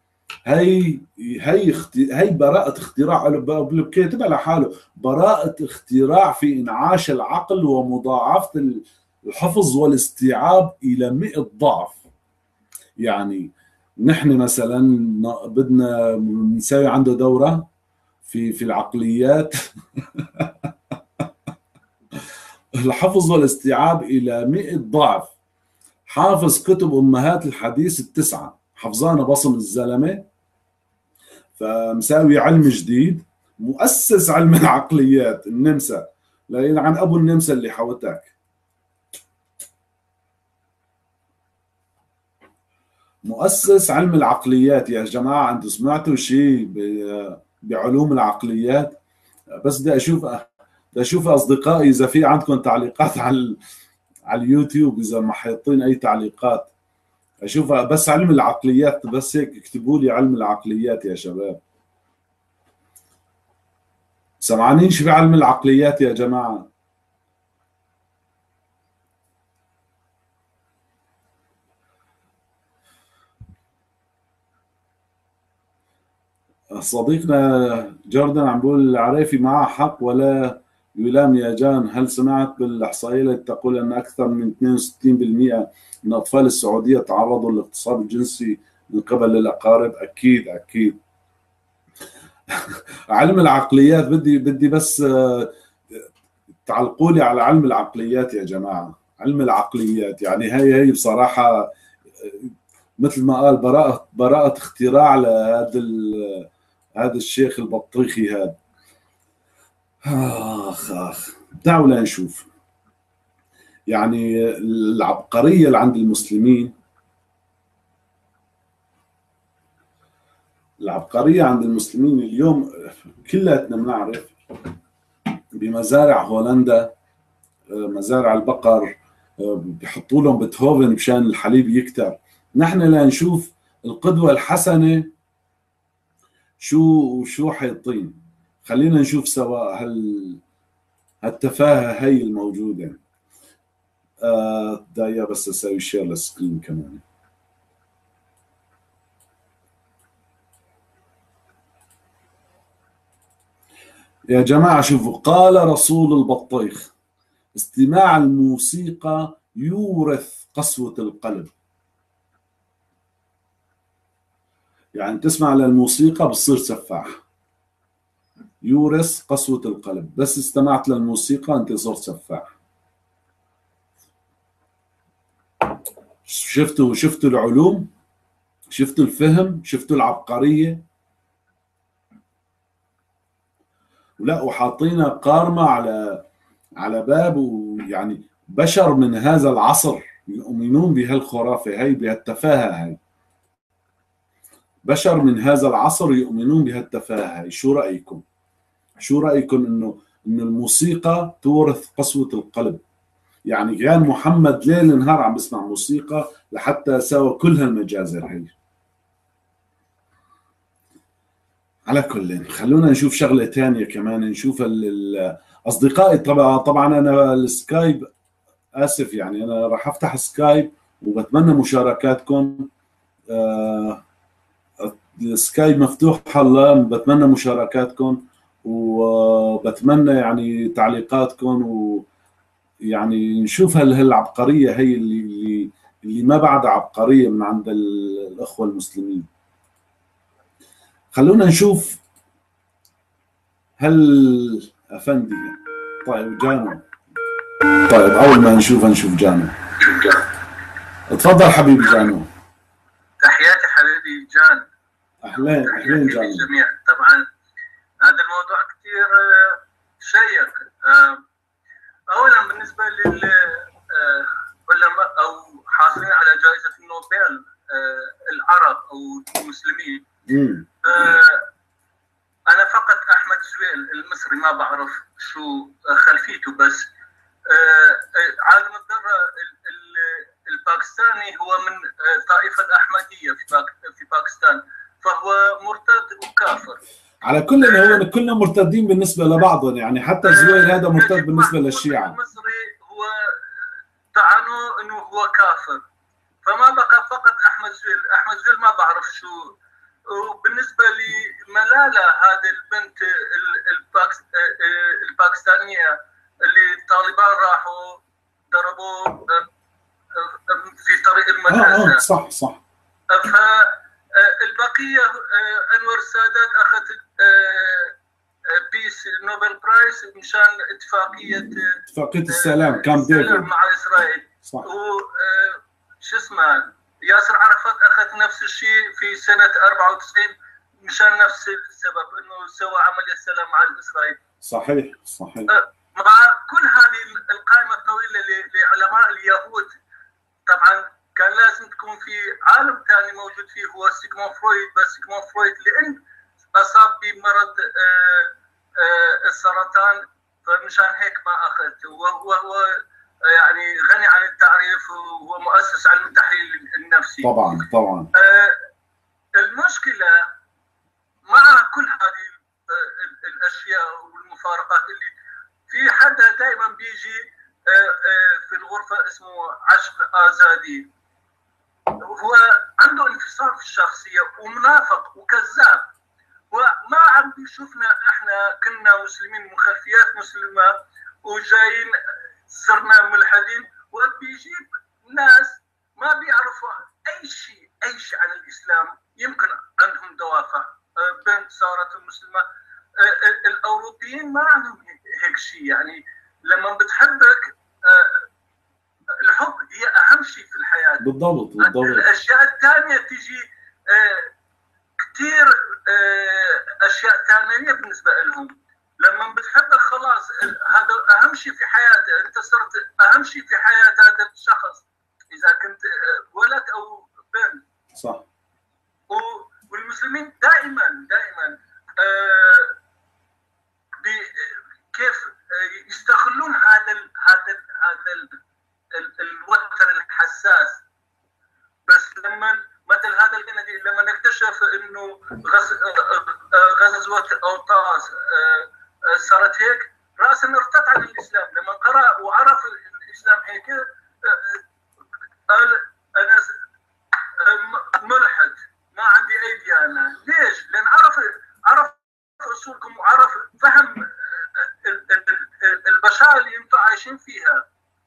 هي براءة اختراع، كاتبها لحاله براءة اختراع في إنعاش العقل ومضاعفة الحفظ والاستيعاب إلى 100 ضعف. يعني نحن مثلا بدنا نسوي عنده دورة في العقليات الحفظ والاستيعاب إلى 100 ضعف. حافظ كتب أمهات الحديث التسعة، حفظانة بصم الزلمة. فمساوي علم جديد، مؤسس علم العقليات النمسا، لأن عن أبو النمسا اللي حوتك. مؤسس علم العقليات. يا جماعة أنتم سمعتوا شيء بعلوم العقليات؟ بس بدي أشوف أصدقائي إذا في عندكم تعليقات على اليوتيوب، إذا ما حاطين أي تعليقات أشوفها. بس علم العقليات، بس هيك اكتبوا لي علم العقليات يا شباب. سمعانين شو بعلم العقليات يا جماعة؟ صديقنا جوردن عم بيقول العريفي معه حق ولا يلام يا جان. هل سمعت بالإحصائية التي تقول أن أكثر من 62% من أطفال السعودية تعرضوا للاغتصاب الجنسي من قبل الأقارب؟ أكيد أكيد. علم العقليات بدي بس تعلقوا لي على علم العقليات يا جماعة. علم العقليات يعني هي بصراحة مثل ما قال براءة اختراع هذا الشيخ البطريخي هذا. آخ دعونا نشوف يعني العبقرية اللي عند المسلمين. العبقرية عند المسلمين اليوم كلاتنا بنعرف بمزارع هولندا، مزارع البقر بيحطوا لهم بيتهوفن مشان الحليب يكتر. نحن لنشوف القدوة الحسنة شو حيطين. خلينا نشوف سوا هالتفاهة هي الموجودة. دايما بس اسوي شير للسكرين كمان. يا جماعة شوفوا، قال رسول البطيخ: استماع الموسيقى يورث قسوة القلب. يعني تسمع للموسيقى بتصير سفاح. يورث قسوة القلب، بس استمعت للموسيقى انت صرت سفاح. شفتوا العلوم، شفتوا الفهم، شفتوا العبقرية. ولا وحاطينا قارمة على باب، ويعني بشر من هذا العصر يؤمنون بهالخرافة هي، بهالتفاهة هي. بشر من هذا العصر يؤمنون بهالتفاهة هي. شو رأيكم؟ شو رأيكم انه الموسيقى تورث قسوة القلب؟ يعني كان محمد ليل نهار عم بسمع موسيقى لحتى سوى كل هالمجازر هي. على كل، خلونا نشوف شغلة تانية كمان. نشوف أصدقائي. طبعا أنا السكايب آسف، يعني أنا راح أفتح سكايب وبتمنى مشاركاتكم. السكايب مفتوح هلا، بتمنى مشاركاتكم وبتمنى يعني تعليقاتكم، ويعني نشوف هالعبقرية هي اللي ما بعدها عبقرية من عند الأخوة المسلمين. خلونا نشوف أفندي. طيب جانو. طيب أول ما نشوف جانو. تفضل حبيبي جانو. تحياتي حبيبي جان. أهلين جانو. للجميع. طبعا هذا الموضوع كثير شيق. أولا بالنسبة للعلماء أو حاصلين على جائزة النوبل العرب أو المسلمين، أنا فقط أحمد زويل المصري ما بعرف شو خلفيته، بس عالم الذرة الباكستاني هو من طائفة الأحمدية في باكستان، فهو مرتد وكافر. على كل هو كلنا مرتدين بالنسبة لبعضهم، يعني حتى زويل هذا مرتد بالنسبة للشيعة. المصري هو طعنوه إنه هو كافر، فما بقى فقط أحمد زويل. أحمد زويل ما بعرف شو. وبالنسبة لملالة هذه البنت الباكستانية اللي الطالبان راحوا ضربوا في طريق المدرسة. صح. فالبقية أنور السادات أخذ بيس نوبل برايز مشان اتفاقية السلام كامب ديفيد مع إسرائيل. صح. شو اسمه ياسر عرفات أخذ نفس الشيء في سنة 94 مشان نفس السبب، إنه سوى عملية سلام مع إسرائيل. صحيح. مع كل هذه القائمة الطويلة لعلماء اليهود، طبعا كان لازم تكون في عالم ثاني موجود فيه هو سيغموند فرويد، بس سيغموند فرويد لأن أصاب بمرض السرطان فمشان هيك ما أخذته، وهو يعني غني عن التعريف، وهو مؤسس علم التحليل النفسي. طبعا. المشكلة مع كل هذه الأشياء والمفارقات اللي في حدا دائما بيجي في الغرفة اسمه عشق آزادي، هو عنده انفصام في الشخصية ومنافق وكذاب، وما عم بيشوفنا احنا كنا مسلمين من خلفيات مسلمة وجايين صرنا ملحدين، وبيجيب ناس ما بيعرفوا اي شيء عن الاسلام. يمكن عندهم دوافع، بنت صارت مسلمة. الاوروبيين ما عندهم هيك شيء، يعني لما بتحبك الحب هي اهم شيء في الحياة. بالضبط. الاشياء الثانية تيجي كثير اشياء ثانيه بالنسبه لهم. لما بتحبك خلاص هذا اهم شيء في حياته، انت صرت اهم شيء في حياه هذا الشخص اذا كنت ولد او بنت. صح. والمسلمين دائما كيف يستغلون هذا الوتر الحساس. بس لما مثل هذا الكندي لما نكتشف انه غزوه اوطاس صارت هيك، راسا ارتد عن الاسلام. لما قرأ وعرف الاسلام هيك قال انا ملحد، ما عندي اي ديانه. ليش؟ لان عرف اصولكم وعرف فهم البشائر اللي انتم عايشين فيها.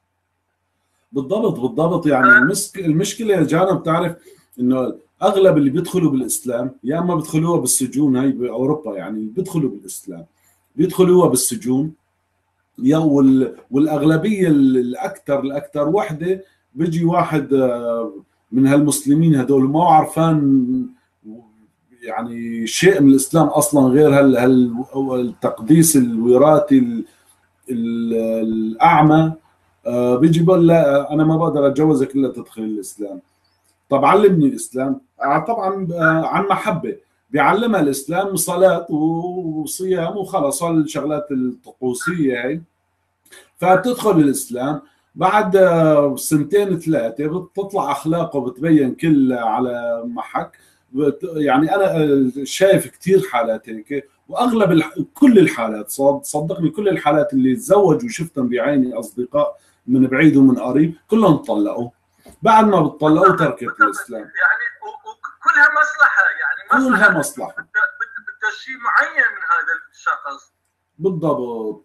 بالضبط. يعني المشكله يا جانا، بتعرف انه اغلب اللي بيدخلوا بالاسلام يا اما بيدخلوها بالسجون، هي باوروبا يعني بيدخلوا بالاسلام بيدخلوها بالسجون، يا والاغلبيه الاكثر وحده بيجي واحد من هالمسلمين هذول ما عرفان يعني شيء من الاسلام اصلا غير التقديس الوراثي الاعمى، بيجي بقول لا انا ما بقدر اتجوزك الا تدخل الاسلام. طب علمني الاسلام. طبعا عن محبه بيعلمها الاسلام، صلاه وصيام وخلص الشغلات الطقوسيه هي. فبتدخل الاسلام بعد سنتين ثلاثه بتطلع اخلاقه بتبين كل على محك. يعني انا شايف كثير حالات هيك، واغلب كل الحالات صدقني كل الحالات اللي تزوجوا وشفتهم بعيني اصدقاء من بعيد ومن قريب كلهم طلقوا بعد ما بتطلقوا تركت الاسلام. يعني وكلها مصلحه، يعني كلها مصلحه بدها شيء معين من هذا الشخص. بالضبط.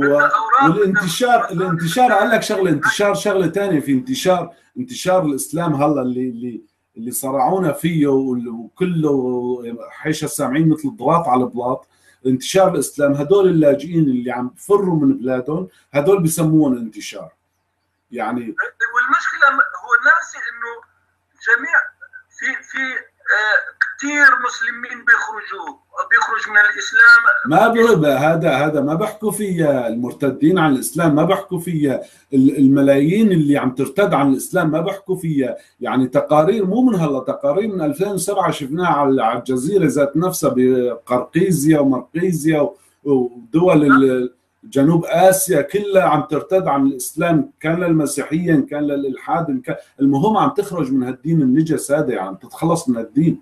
والانتشار قال لك شغله، انتشار شغله ثانيه، في انتشار الاسلام هلا اللي صرعونا فيه وكله حيش سامعين مثل الضغط على البلاط. انتشار الاسلام، هدول اللاجئين اللي عم بفروا من بلادهم هدول بسموهم انتشار يعني. والمشكله هو ناسي انه جميع في كثير مسلمين بيخرج من الاسلام. ما هذا ما بحكوا فيها المرتدين عن الاسلام، ما بحكوا فيها الملايين اللي عم ترتد عن الاسلام، ما بحكوا فيها. يعني تقارير مو من هلا، تقارير من 2007 شفناها على الجزيره ذات نفسها بقرقيزيا ومرقيزيا ودول جنوب اسيا كلها عم ترتد عن الاسلام، كان للمسيحيين كان للالحاد، المهم عم تخرج من هالدين النجس هذا، عم تتخلص من الدين.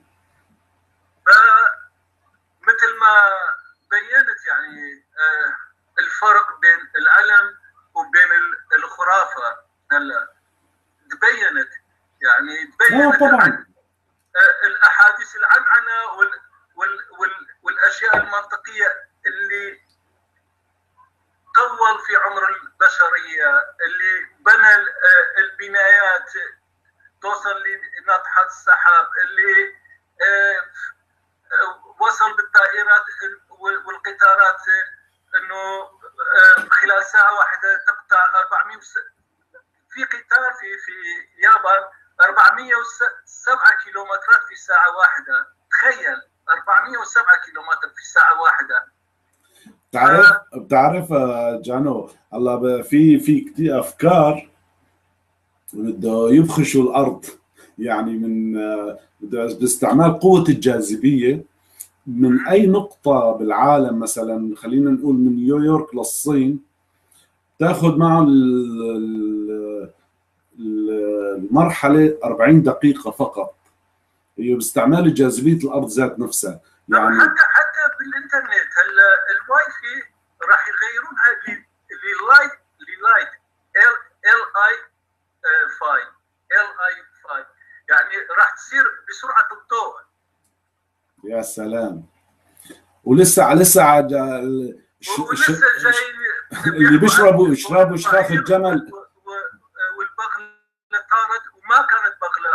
مثل ما بينت يعني الفرق بين العلم وبين الخرافه هلا تبينت، يعني تبينت طبعا الاحاديث العنعنه والاشياء المنطقيه اللي طول في عمر البشريه، اللي بنى البنايات توصل لناطحات السحاب، اللي وصل بالطائرات والقطارات انه خلال ساعه واحده تقطع 400 في قطار في اليابان 407 كيلومترات في ساعه واحده. تخيل 407 كيلومتر في ساعه واحده. بتعرف جانو هلا في كثير افكار بده يبخشوا الارض، يعني من باستعمال قوه الجاذبيه من اي نقطه بالعالم، مثلا خلينا نقول من نيويورك للصين، تاخذ معه المرحله 40 دقيقه فقط، هي باستعمال جاذبيه الارض ذات نفسها. يعني حتى بالانترنت هلا الواي فاي راح يغيرونها للايت ال اي 5 يعني راح تصير بسرعه الضوء. يا سلام. ولسه جاي اللي بيشربوا شخاخ الجمل والبغله طارت، وما كانت بغله،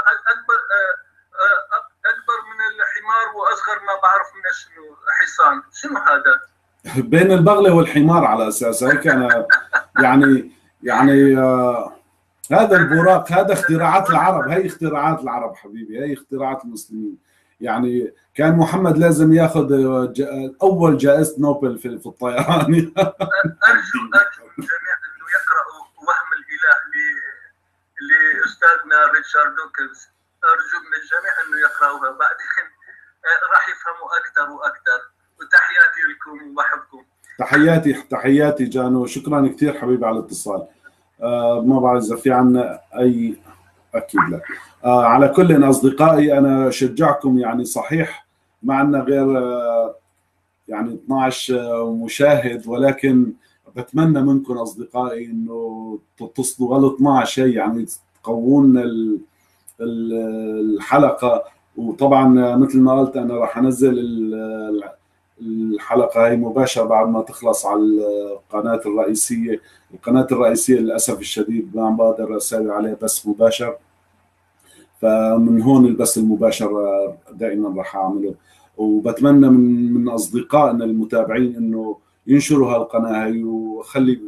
اكبر من الحمار واصغر ما بعرف من شنو حصان. شنو هذا؟ بين البغله والحمار على اساس هيك. انا يعني هذا البراق، هذا اختراعات العرب، هي اختراعات العرب حبيبي، هي اختراعات المسلمين. يعني كان محمد لازم ياخذ اول جائزه نوبل في الطيران. ارجو الجميع انه يقراوا وهم الاله لاستاذنا ريتشارد دوكنز. ارجو من الجميع انه يقراوها، بعدين راح يفهموا اكثر واكثر. وتحياتي لكم وبحبكم. تحياتي جانو، شكرا كثير حبيبي على الاتصال. ما بعرف اذا في عنا اي. اكيد لا. على كل اصدقائي انا شجعكم، يعني صحيح ما عندنا غير يعني 12 مشاهد، ولكن بتمنى منكم اصدقائي انه تتصلوا ولو 12 يعني تقوون الحلقه. وطبعا مثل ما قلت انا راح انزل الحلقه هي مباشره بعد ما تخلص على القناه الرئيسيه. القناه الرئيسيه للاسف الشديد ما عم بقدر اسوي عليها بث مباشر، فمن هون البث المباشر دائما راح اعمله. وبتمنى من اصدقائنا المتابعين انه ينشروا هالقناه هي، وخلي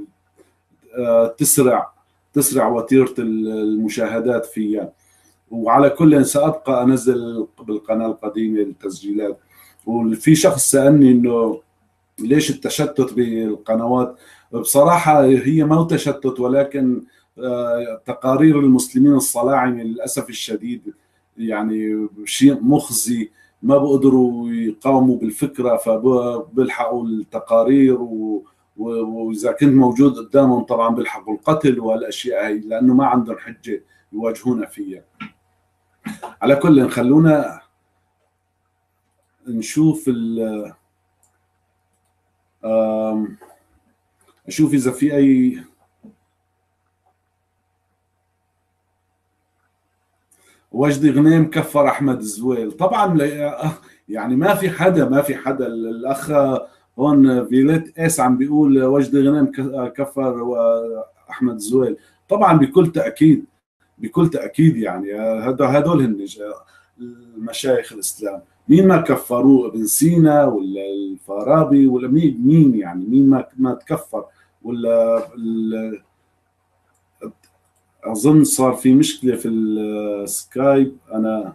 تسرع وتيره المشاهدات فيها. وعلى كل سابقى انزل بالقناه القديمه التسجيلات. وفي شخص سالني انه ليش التشتت بالقنوات؟ بصراحه هي ما هو تشتت، ولكن تقارير المسلمين الصلاعنه للاسف الشديد يعني شيء مخزي، ما بقدروا يقاوموا بالفكره فبيلحقوا التقارير واذا كنت موجود قدامهم طبعا بيلحقوا القتل والاشياء هي، لانه ما عندهم حجه يواجهونا فيها. على كل خلونا نشوف اشوف اذا في اي. وجدي غنيم كفر احمد زويل طبعا. يعني ما في حدا الاخ هون فيليت ايس عم بيقول وجدي غنيم كفر احمد زويل. طبعا بكل تاكيد يعني هدول هن المشايخ الاسلام. مين ما كفروه؟ ابن سينا ولا الفارابي ولا مين يعني مين ما تكفر؟ ولا اظن صار في مشكله في السكايب. انا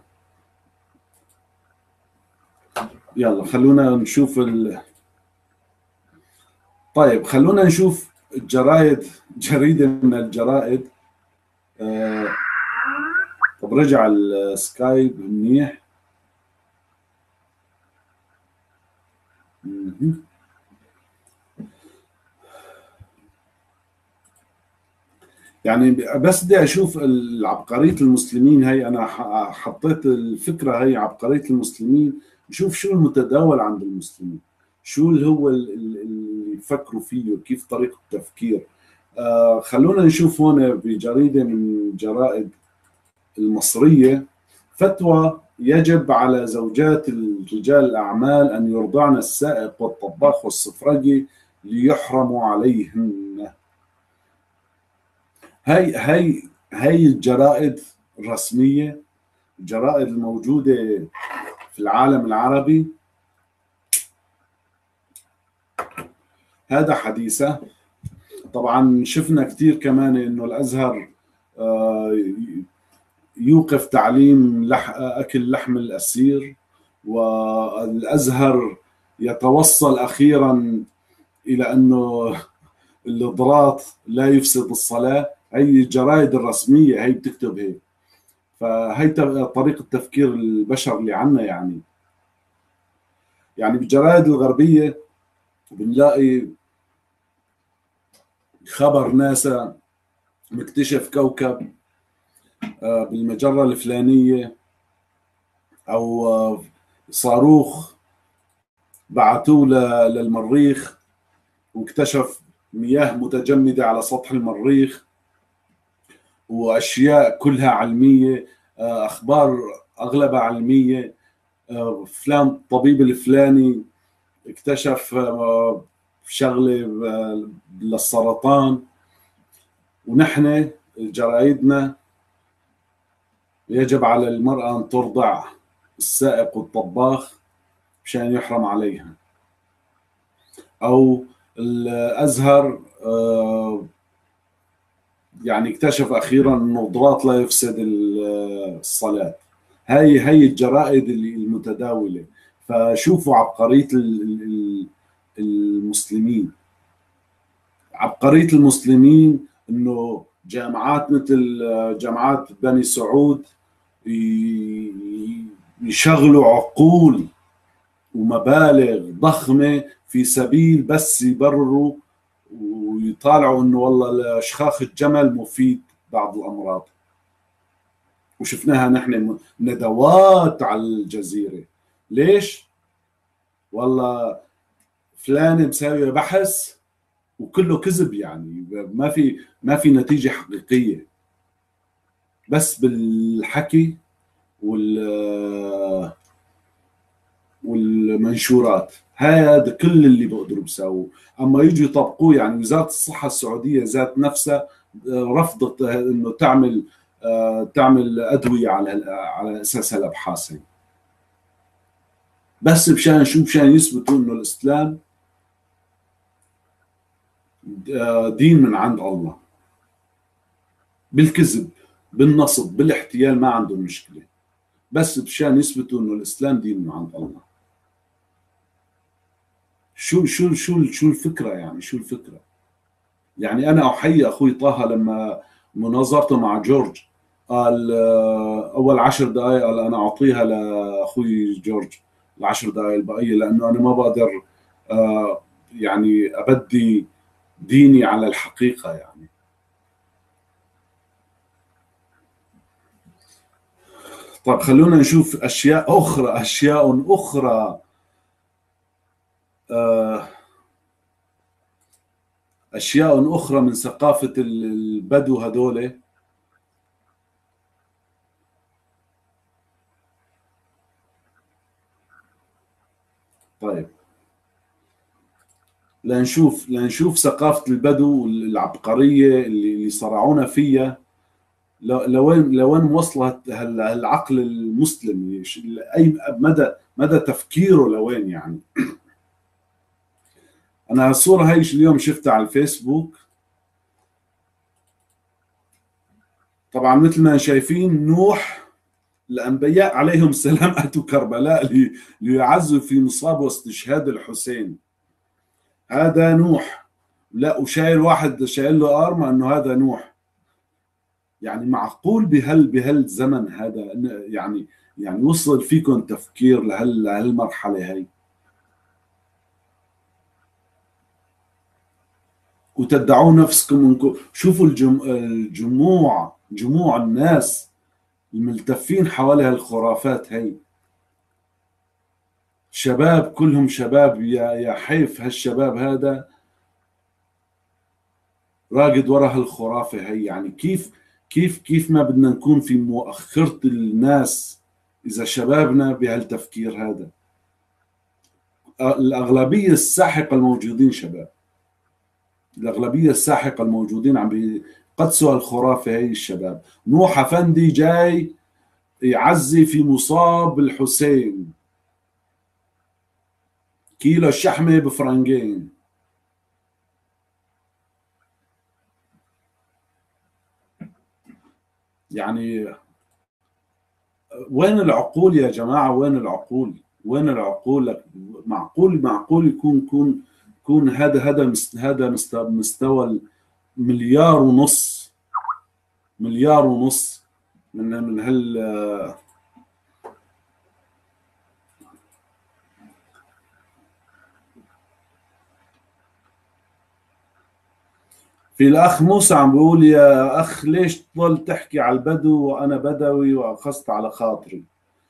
يلا خلونا نشوف طيب خلونا نشوف جريده من الجرائد. طب رجع السكايب منيح. يعني بس بدي اشوف عبقريه المسلمين هي. انا حطيت الفكره هي عبقريه المسلمين، نشوف شو المتداول عند المسلمين، شو اللي هو اللي يفكروا فيه وكيف طريقه التفكير. خلونا نشوف هون بجريده من الجرائد المصريه: فتوى يجب على زوجات رجال الاعمال ان يرضعن السائق والطباخ والسفرجي ليحرموا عليهن. هي الجرائد الرسمية، الجرائد الموجودة في العالم العربي. هذا حديثة. طبعا شفنا كثير كمان انه الازهر يوقف تعليم اكل لحم الاسير، والازهر يتوصل اخيرا الى انه الاضراط لا يفسد الصلاة. هي الجرائد الرسمية هي بتكتب هيك. فهي طريقة تفكير البشر اللي عنا يعني بالجرائد الغربية بنلاقي خبر ناسا مكتشف كوكب بالمجرة الفلانية، أو صاروخ بعثوه للمريخ واكتشف مياه متجمدة على سطح المريخ، وأشياء كلها علمية، أخبار أغلبها علمية. فلان الطبيب الفلاني اكتشف شغله للسرطان. ونحن جرايدنا يجب على المرأة أن ترضع السائق والطباخ مشان يحرم عليها. أو الأزهر يعني اكتشف أخيرا أن النظرات لا يفسد الصلاة. هي الجرائد المتداولة. فشوفوا عبقرية المسلمين. عبقرية المسلمين انه جامعات مثل جامعات بني سعود يشغلوا عقول ومبالغ ضخمة في سبيل بس يبرروا ويطالعوا انه والله شخاخ الجمل مفيد بعض الامراض، وشفناها نحن ندوات على الجزيره. ليش؟ والله فلان مساوي بحث وكله كذب، يعني ما في نتيجه حقيقيه، بس بالحكي والمنشورات. هذا كل اللي بقدروا بيساووه. اما يجوا يطبقوه، يعني وزاره الصحه السعوديه ذات نفسها رفضت انه تعمل ادويه على اساس الابحاث، بس مشان شو؟ مشان يثبتوا انه الاسلام دين من عند الله، بالكذب بالنصب بالاحتيال ما عندهم مشكله، بس مشان يثبتوا انه الاسلام دين من عند الله. شو الفكره؟ يعني شو الفكره؟ يعني انا احيي اخوي طه لما مناظرته مع جورج قال اول 10 دقائق قال انا اعطيها لاخوي جورج ال10 دقائق الباقيه، لانه انا ما بقدر يعني ابدي ديني على الحقيقه يعني. طيب خلونا نشوف اشياء اخرى اشياء اخرى من ثقافه البدو هذول. طيب لنشوف ثقافه البدو العبقريه اللي صرعونا فيها، لوين وصلت العقل المسلم، اي مدى تفكيره لوين يعني. انا الصوره هاي اليوم شفتها على الفيسبوك. طبعا مثل ما شايفين نوح الانبياء عليهم السلام اتوا كربلاء ليعزوا في مصاب واستشهاد الحسين. هذا نوح، لا وشايل واحد شايل له ارمى انه هذا نوح. يعني معقول بهالزمن هذا يعني وصل فيكم تفكير لهالمرحله هي؟ وتدعوا نفسكم انكم شوفوا جموع الناس الملتفين حوالي هالخرافات هي، شباب كلهم شباب. يا حيف هالشباب هذا راقد ورا هالخرافه هي. يعني كيف ما بدنا نكون في مؤخرة الناس اذا شبابنا بهالتفكير هذا؟ الاغلبيه الساحقه الموجودين شباب، الأغلبية الساحقة الموجودين عم بيقدسوا هالخرافة هي الشباب. نوح أفندي جاي يعزي في مصاب الحسين، كيلو الشحمة بفرنجين. يعني وين العقول يا جماعة؟ وين العقول؟ وين العقول؟ معقول يكون هذا مستوى مليار ونص من هال. في الأخ موسى عم بيقول يا أخ ليش تضل تحكي على البدو وأنا بدوي وأخذت على خاطري؟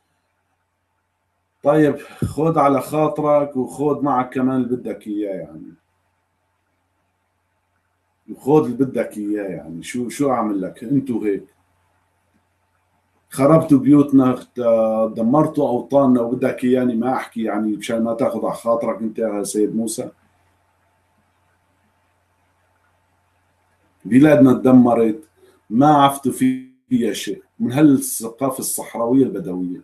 طيب خذ على خاطرك وخذ معك كمان اللي بدك إياه يعني، وخذ اللي بدك إياه يعني. شو أعمل لك؟ أنتوا هيك خربتوا بيوتنا، دمرتوا أوطاننا، وبدك إياني ما أحكي يعني مشان ما تاخذ على خاطرك أنت يا سيد موسى؟ بلادنا تدمرت، ما عفتوا فيها شيء من هالثقافة الصحراوية البدوية.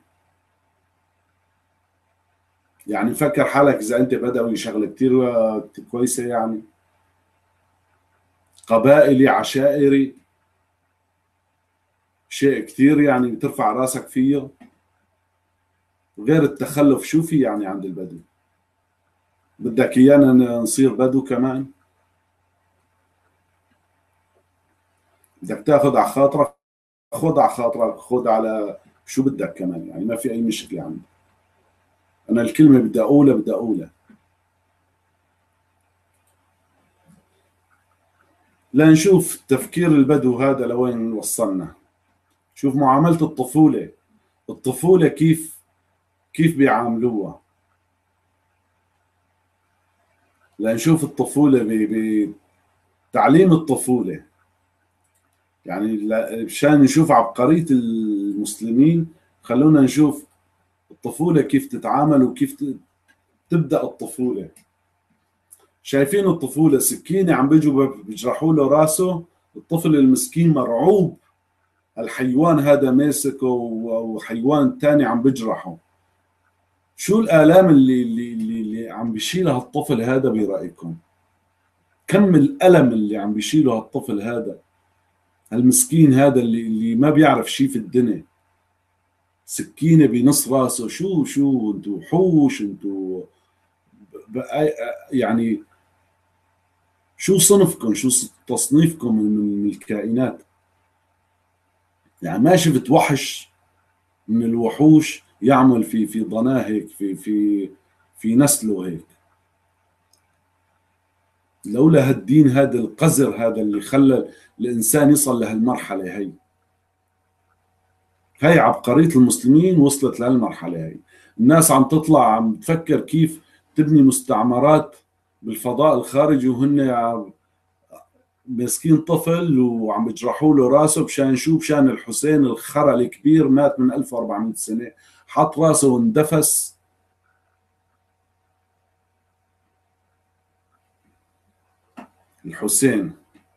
يعني فكر حالك إذا أنت بدوي شغلة كتير كويسة يعني، قبائلي عشائري شيء كتير يعني ترفع راسك فيه. غير التخلف شو في يعني عند البدو؟ بدك إيانا نصير بدو كمان؟ بدك تاخذ على خاطرك، خذ على خاطرك، خذ على شو بدك كمان يعني، ما في أي مشكلة عندي. أنا الكلمة بدي أقولها. لنشوف تفكير البدو هذا لوين وصلنا. شوف معاملة الطفولة، الطفولة كيف بيعاملوها. لنشوف الطفولة بتعليم الطفولة، يعني مشان نشوف عبقرية المسلمين خلونا نشوف الطفولة كيف تتعامل وكيف تبدأ الطفولة. شايفين الطفولة سكينة عم بيجوا بيجرحوا له راسه، الطفل المسكين مرعوب، الحيوان هذا ماسكه وحيوان تاني عم بجرحه. شو الآلام اللي عم بيشيلها الطفل هذا برأيكم؟ كم الألم اللي عم بيشيله الطفل هذا، المسكين هذا اللي ما بيعرف شيء في الدنيا، سكينة بنص راسه. شو انتوا حوش انتوا، يعني شو صنفكم، شو تصنيفكم من الكائنات؟ يعني ما شفت وحش من الوحوش يعمل في ضناه هيك، في نسله هيك. لولا هالدين هذا القذر هذا اللي خلى الإنسان يصل لهالمرحلة هي عبقرية المسلمين وصلت لهالمرحلة هي. الناس عم تطلع عم تفكر كيف تبني مستعمرات بالفضاء الخارجي وهن ماسكين طفل وعم بيجرحوا له راسه بشان شو؟ بشان الحسين الخرا الكبير مات من 1400 سنة، حط راسه واندفس. الحسين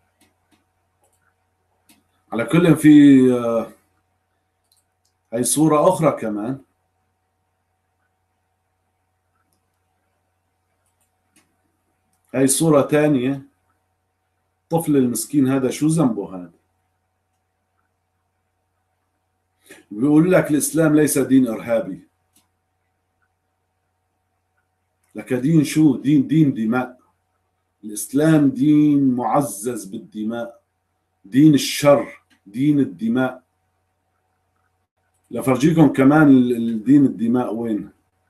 على كل في هي صورة أخرى كمان. هي صورة ثانية، الطفل المسكين هذا شو ذنبه هذا؟ بيقول لك الإسلام ليس دين إرهابي. لك دين شو؟ دين دماء. الإسلام دين معزز بالدماء، دين الشر، دين الدماء. لفرجيكم كمان الدين الدماء وين.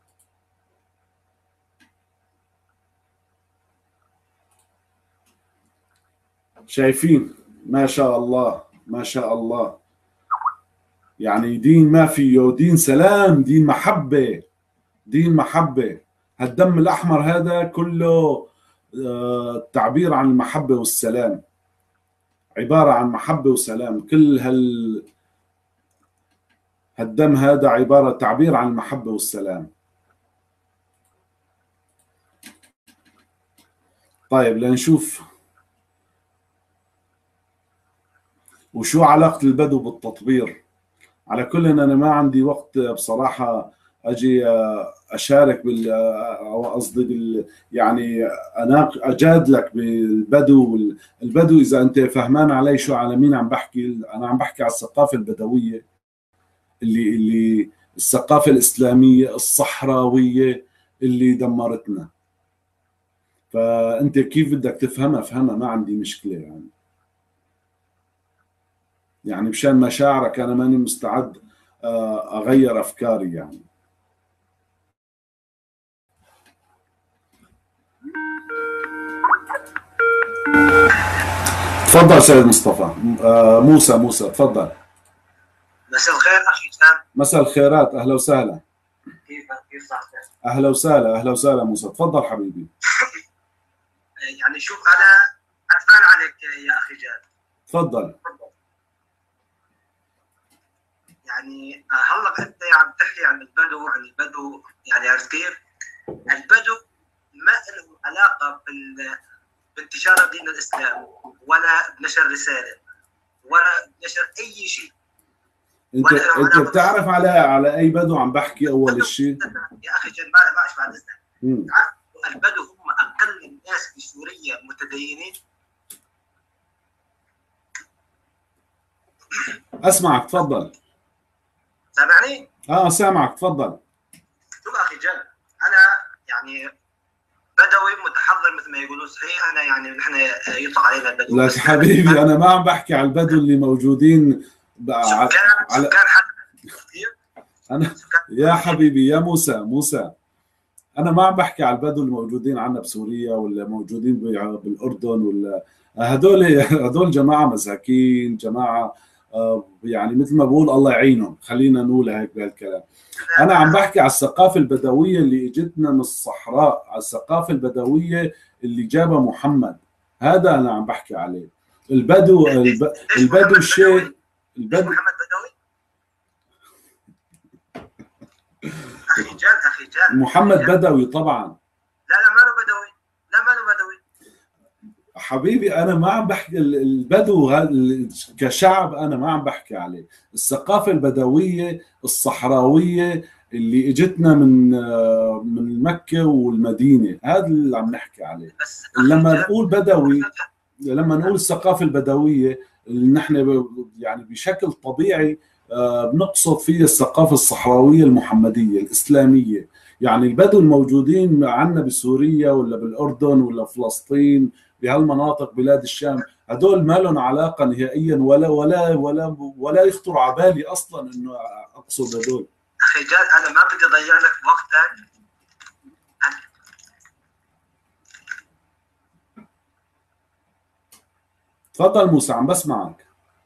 شايفين؟ ما شاء الله ما شاء الله، يعني دين ما فيه، دين سلام، دين محبة، دين محبة. هالدم الأحمر هذا كله تعبير عن المحبة والسلام، عبارة عن محبة وسلام. كل هالدم هذا عبارة تعبير عن المحبة والسلام. طيب لنشوف وشو علاقة البدو بالتطبير. على كل أنا ما عندي وقت بصراحة أجي أشارك أو قصدي يعني أنا أجادلك بالبدو. البدو إذا أنت فهمان علي شو على مين عم بحكي، أنا عم بحكي على الثقافة البدوية اللي الثقافة الإسلامية الصحراوية اللي دمرتنا. فأنت كيف بدك تفهمها ما عندي مشكلة يعني مشان مشاعرك أنا ماني مستعد أغير أفكاري يعني. تفضل سيد مصطفى. موسى تفضل. مساء الخير اخي جان. مساء الخيرات، اهلا وسهلا. كيف صحتك؟ اهلا وسهلا موسى، تفضل حبيبي. يعني شوف انا عتبان عليك يا اخي جان. تفضل. يعني هلا انت عم تحكي عن البدو يعني عرفت كيف؟ البدو ما له علاقه بانتشار دين الاسلام ولا بنشر رساله ولا بنشر اي شيء. انت بتعرف على اي بدو عم بحكي اول شيء؟ يا اخي جن معلش بعد اذنك. تعرف البدو هم اقل الناس في سوريا متدينين. اسمعك تفضل. سامعني؟ سامعك تفضل. شوف اخي جن، انا يعني بدوي متحضر مثل ما يقولوا صحيح. انا يعني نحن يطلع علينا البدو. لك حبيبي انا ما عم بحكي على البدو اللي موجودين سكان أنا يا حبيبي يا موسى أنا ما عم بحكي على البدو اللي موجودين عنا بسوريا ولا موجودين بالأردن ولا هدول جماعه مساكين، جماعه يعني مثل ما بقول الله يعينهم، خلينا نقول هيك بهالكلام. انا عم بحكي على الثقافه البدويه اللي اجتنا من الصحراء، على الثقافه البدويه اللي جابها محمد، هذا انا عم بحكي عليه. البدو شيء. البدو محمد بدوي. اخي جان محمد بدوي طبعا. لا ما له بدوي، لا ما له بدوي حبيبي، انا ما عم بحكي البدو كشعب، انا ما عم بحكي عليه. الثقافه البدويه الصحراويه اللي اجتنا من مكه والمدينه، هذا اللي عم نحكي عليه. لما نقول بدوي، لما نقول الثقافه البدويه اللي نحن يعني بشكل طبيعي بنقصد فيه الثقافه الصحراويه المحمديه الاسلاميه. يعني البدو الموجودين عندنا بسوريا ولا بالاردن ولا فلسطين، بهالمناطق بلاد الشام، هدول ما لهم علاقه نهائيا، ولا يخطر على بالي اصلا انه اقصد هدول. اخي جاد، انا ما بدي اضيع لك وقتك. تفضل موسى، عم بسمعك.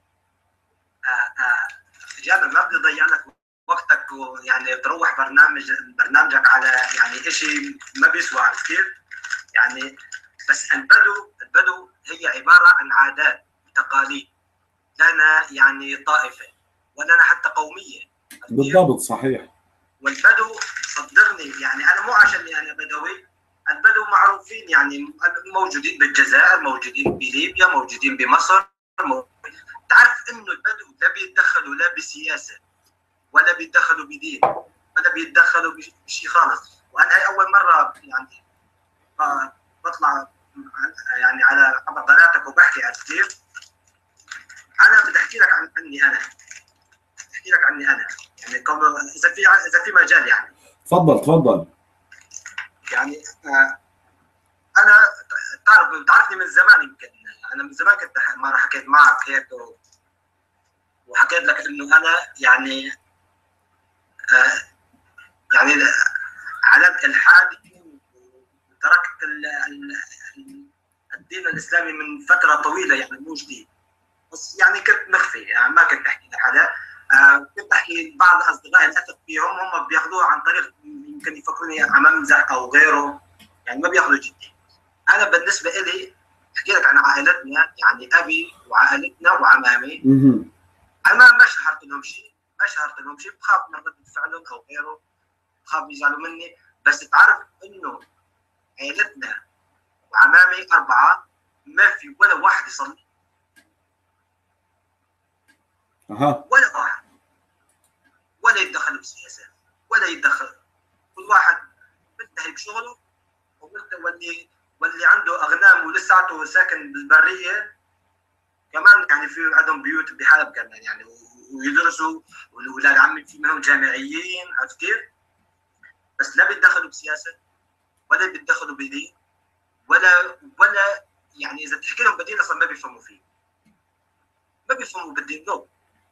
جاد، ما بدي اضيع لك وقتك، ويعني تروح برنامجك على يعني شيء ما بيسوى، عرفت كيف؟ يعني بس البدو هي عباره عن عادات وتقاليد، لنا يعني طائفه ولنا حتى قوميه. بالضبط، صحيح. والبدو صدقني، يعني انا مو عشاني انا بدوي، البدو معروفين، يعني موجودين بالجزائر، موجودين بليبيا، موجودين بمصر. تعرف انه البدو لا بيتدخلوا لا بسياسه ولا بيتدخلوا بدين ولا بيتدخلوا بشيء خالص. وانا هي اول مره يعني بطلع يعني على قناتك وبحكي، عرفت كيف؟ انا بدي احكي لك عني انا، احكي لك عني انا، يعني اذا في مجال يعني. تفضل. يعني انا بتعرفني من زمان، يمكن انا من زمان كنت مره حكيت معك هيك وحكيت لك انه انا يعني يعني علمت الحادي وتركت الدين الاسلامي من فتره طويله، يعني مو جديد، بس يعني كنت مخفي، يعني ما كنت احكي لحدا. كنت احكي لبعض اصدقائي اللي اثق فيهم، هم بياخذوها عن طريق يمكن يفكروني عم امزح او غيره، يعني ما بياخذوا جدي. انا بالنسبه لي احكي لك عن عائلتنا، يعني ابي وعائلتنا وعمامي. انا ما شهرت لهم شيء، بخاف من رده فعلهم او غيره، بخاف يزعلوا مني. بس تعرف انه عائلتنا وعمامي 4 ما في ولا واحد يصلي. ولا واحد، ولا يتدخل بالسياسه ولا يتدخل. كل واحد منتهي بشغله، واللي عنده اغنام ولساته ساكن بالبريه كمان، يعني في عندهم بيوت بحلب كمان يعني، ويدرسوا، واولاد عمي في منهم جامعيين، عرفت كيف؟ بس لا بيتدخلوا بسياسه ولا بيتدخلوا بدين ولا يعني اذا تحكي لهم بدين اصلا ما بيفهموا فيه، ما بيفهموا بالدين. لو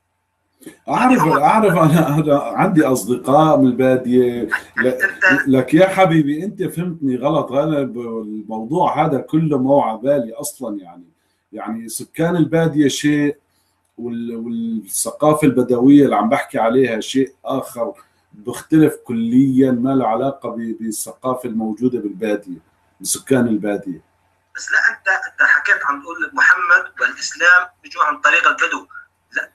اعرف انا عندي اصدقاء من الباديه. لك يا حبيبي، انت فهمتني غلط. انا الموضوع هذا كله مو على بالي اصلا. يعني سكان الباديه شيء، والثقافه البدويه اللي عم بحكي عليها شيء اخر، بيختلف كليا، ما له علاقه بالثقافه الموجوده بالباديه، بسكان الباديه. بس لا، انت حكيت عن تقول محمد والاسلام بيجوا عن طريق البدو. لا،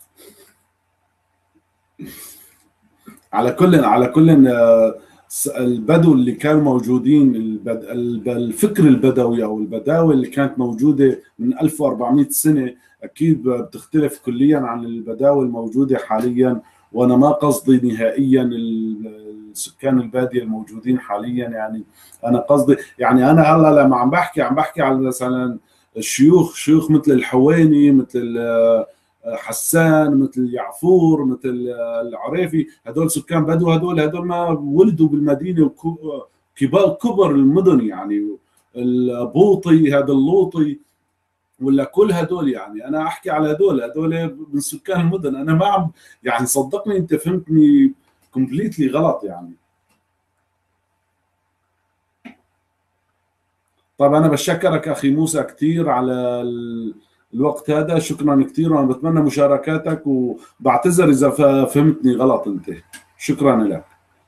على كل البدو اللي كانوا موجودين، الفكر البدوي او البداوه اللي كانت موجوده من 1400 سنه اكيد بتختلف كليا عن البداوه الموجوده حاليا. وانا ما قصدي نهائيا السكان الباديه الموجودين حاليا، يعني انا قصدي، يعني انا هلا لما عم بحكي على مثلا شيوخ مثل الحويني، مثل حسان، مثل يعفور، مثل العريفي، هدول سكان بدو، هدول ما ولدوا بالمدينه، كبر المدن، يعني البوطي، هذا اللوطي، ولا كل هدول. يعني انا احكي على هدول من سكان المدن. انا ما عم يعني، صدقني انت فهمتني كومبليتلي غلط يعني. طيب انا بشكرك اخي موسى كثير على الوقت هذا، شكرا كثير، وانا بتمنى مشاركاتك، وبعتذر اذا فهمتني غلط انت. شكرا لك.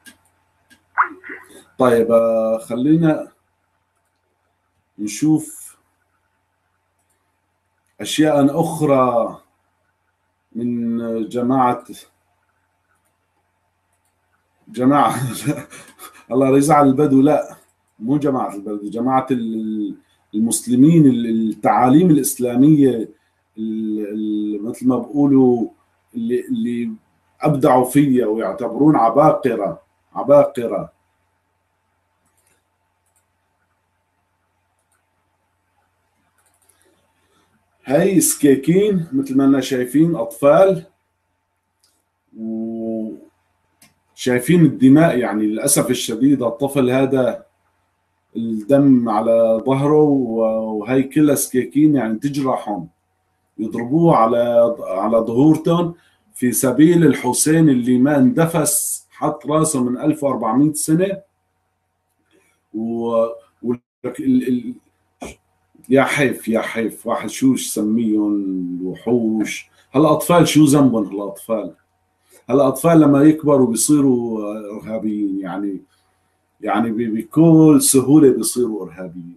طيب خلينا نشوف اشياء اخرى من جماعه الله يزعل البدو، لا مو جماعه البدو، جماعه المسلمين، التعاليم الاسلاميه مثل ما بقولوا اللي ابدعوا فيها ويعتبرون عباقره. هاي سكاكين مثل ما احنا شايفين، اطفال وشايفين الدماء، يعني للاسف الشديد الطفل هذا الدم على ظهره، وهي كلها سكاكين يعني تجرحهم، يضربوه على ظهورتهم في سبيل الحسين اللي ما اندفس، حط راسه من 1400 سنه. يا حيف واحد شو يسميهم وحوش. هالاطفال شو ذنبهم؟ هالاطفال لما يكبروا بيصيروا ارهابيين، يعني بكل سهوله بيصيروا ارهابيين،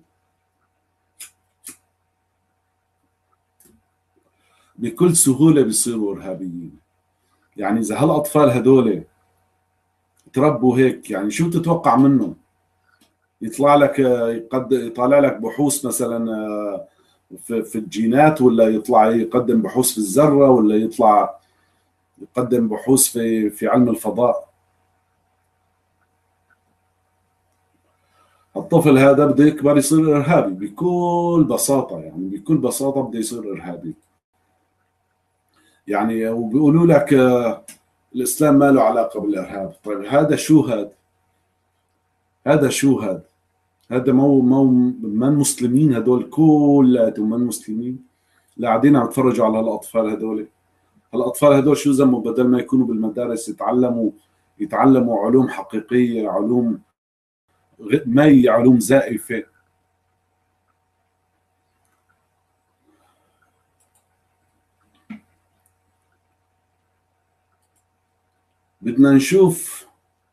بكل سهوله بيصيروا ارهابيين. يعني اذا هالاطفال هذول تربوا هيك، يعني شو تتوقع منهم؟ يطلع لك يطالع لك بحوث مثلا في الجينات، ولا يطلع يقدم بحوث في الذره، ولا يطلع يقدم بحوث في علم الفضاء. الطفل هذا بده يكبر يصير ارهابي بكل بساطه، يعني بكل بساطه بده يصير ارهابي. يعني وبيقولوا لك الاسلام ما له علاقه بالارهاب. طيب هذا شو هذا ما المسلمين هذول كلاتهم ما المسلمين اللي قاعدين عم يتفرجوا على الاطفال هذول. الاطفال هذول شو ذنبهم؟ بدل ما يكونوا بالمدارس يتعلموا علوم حقيقيه، علوم مي، علوم زائفه. بدنا نشوف.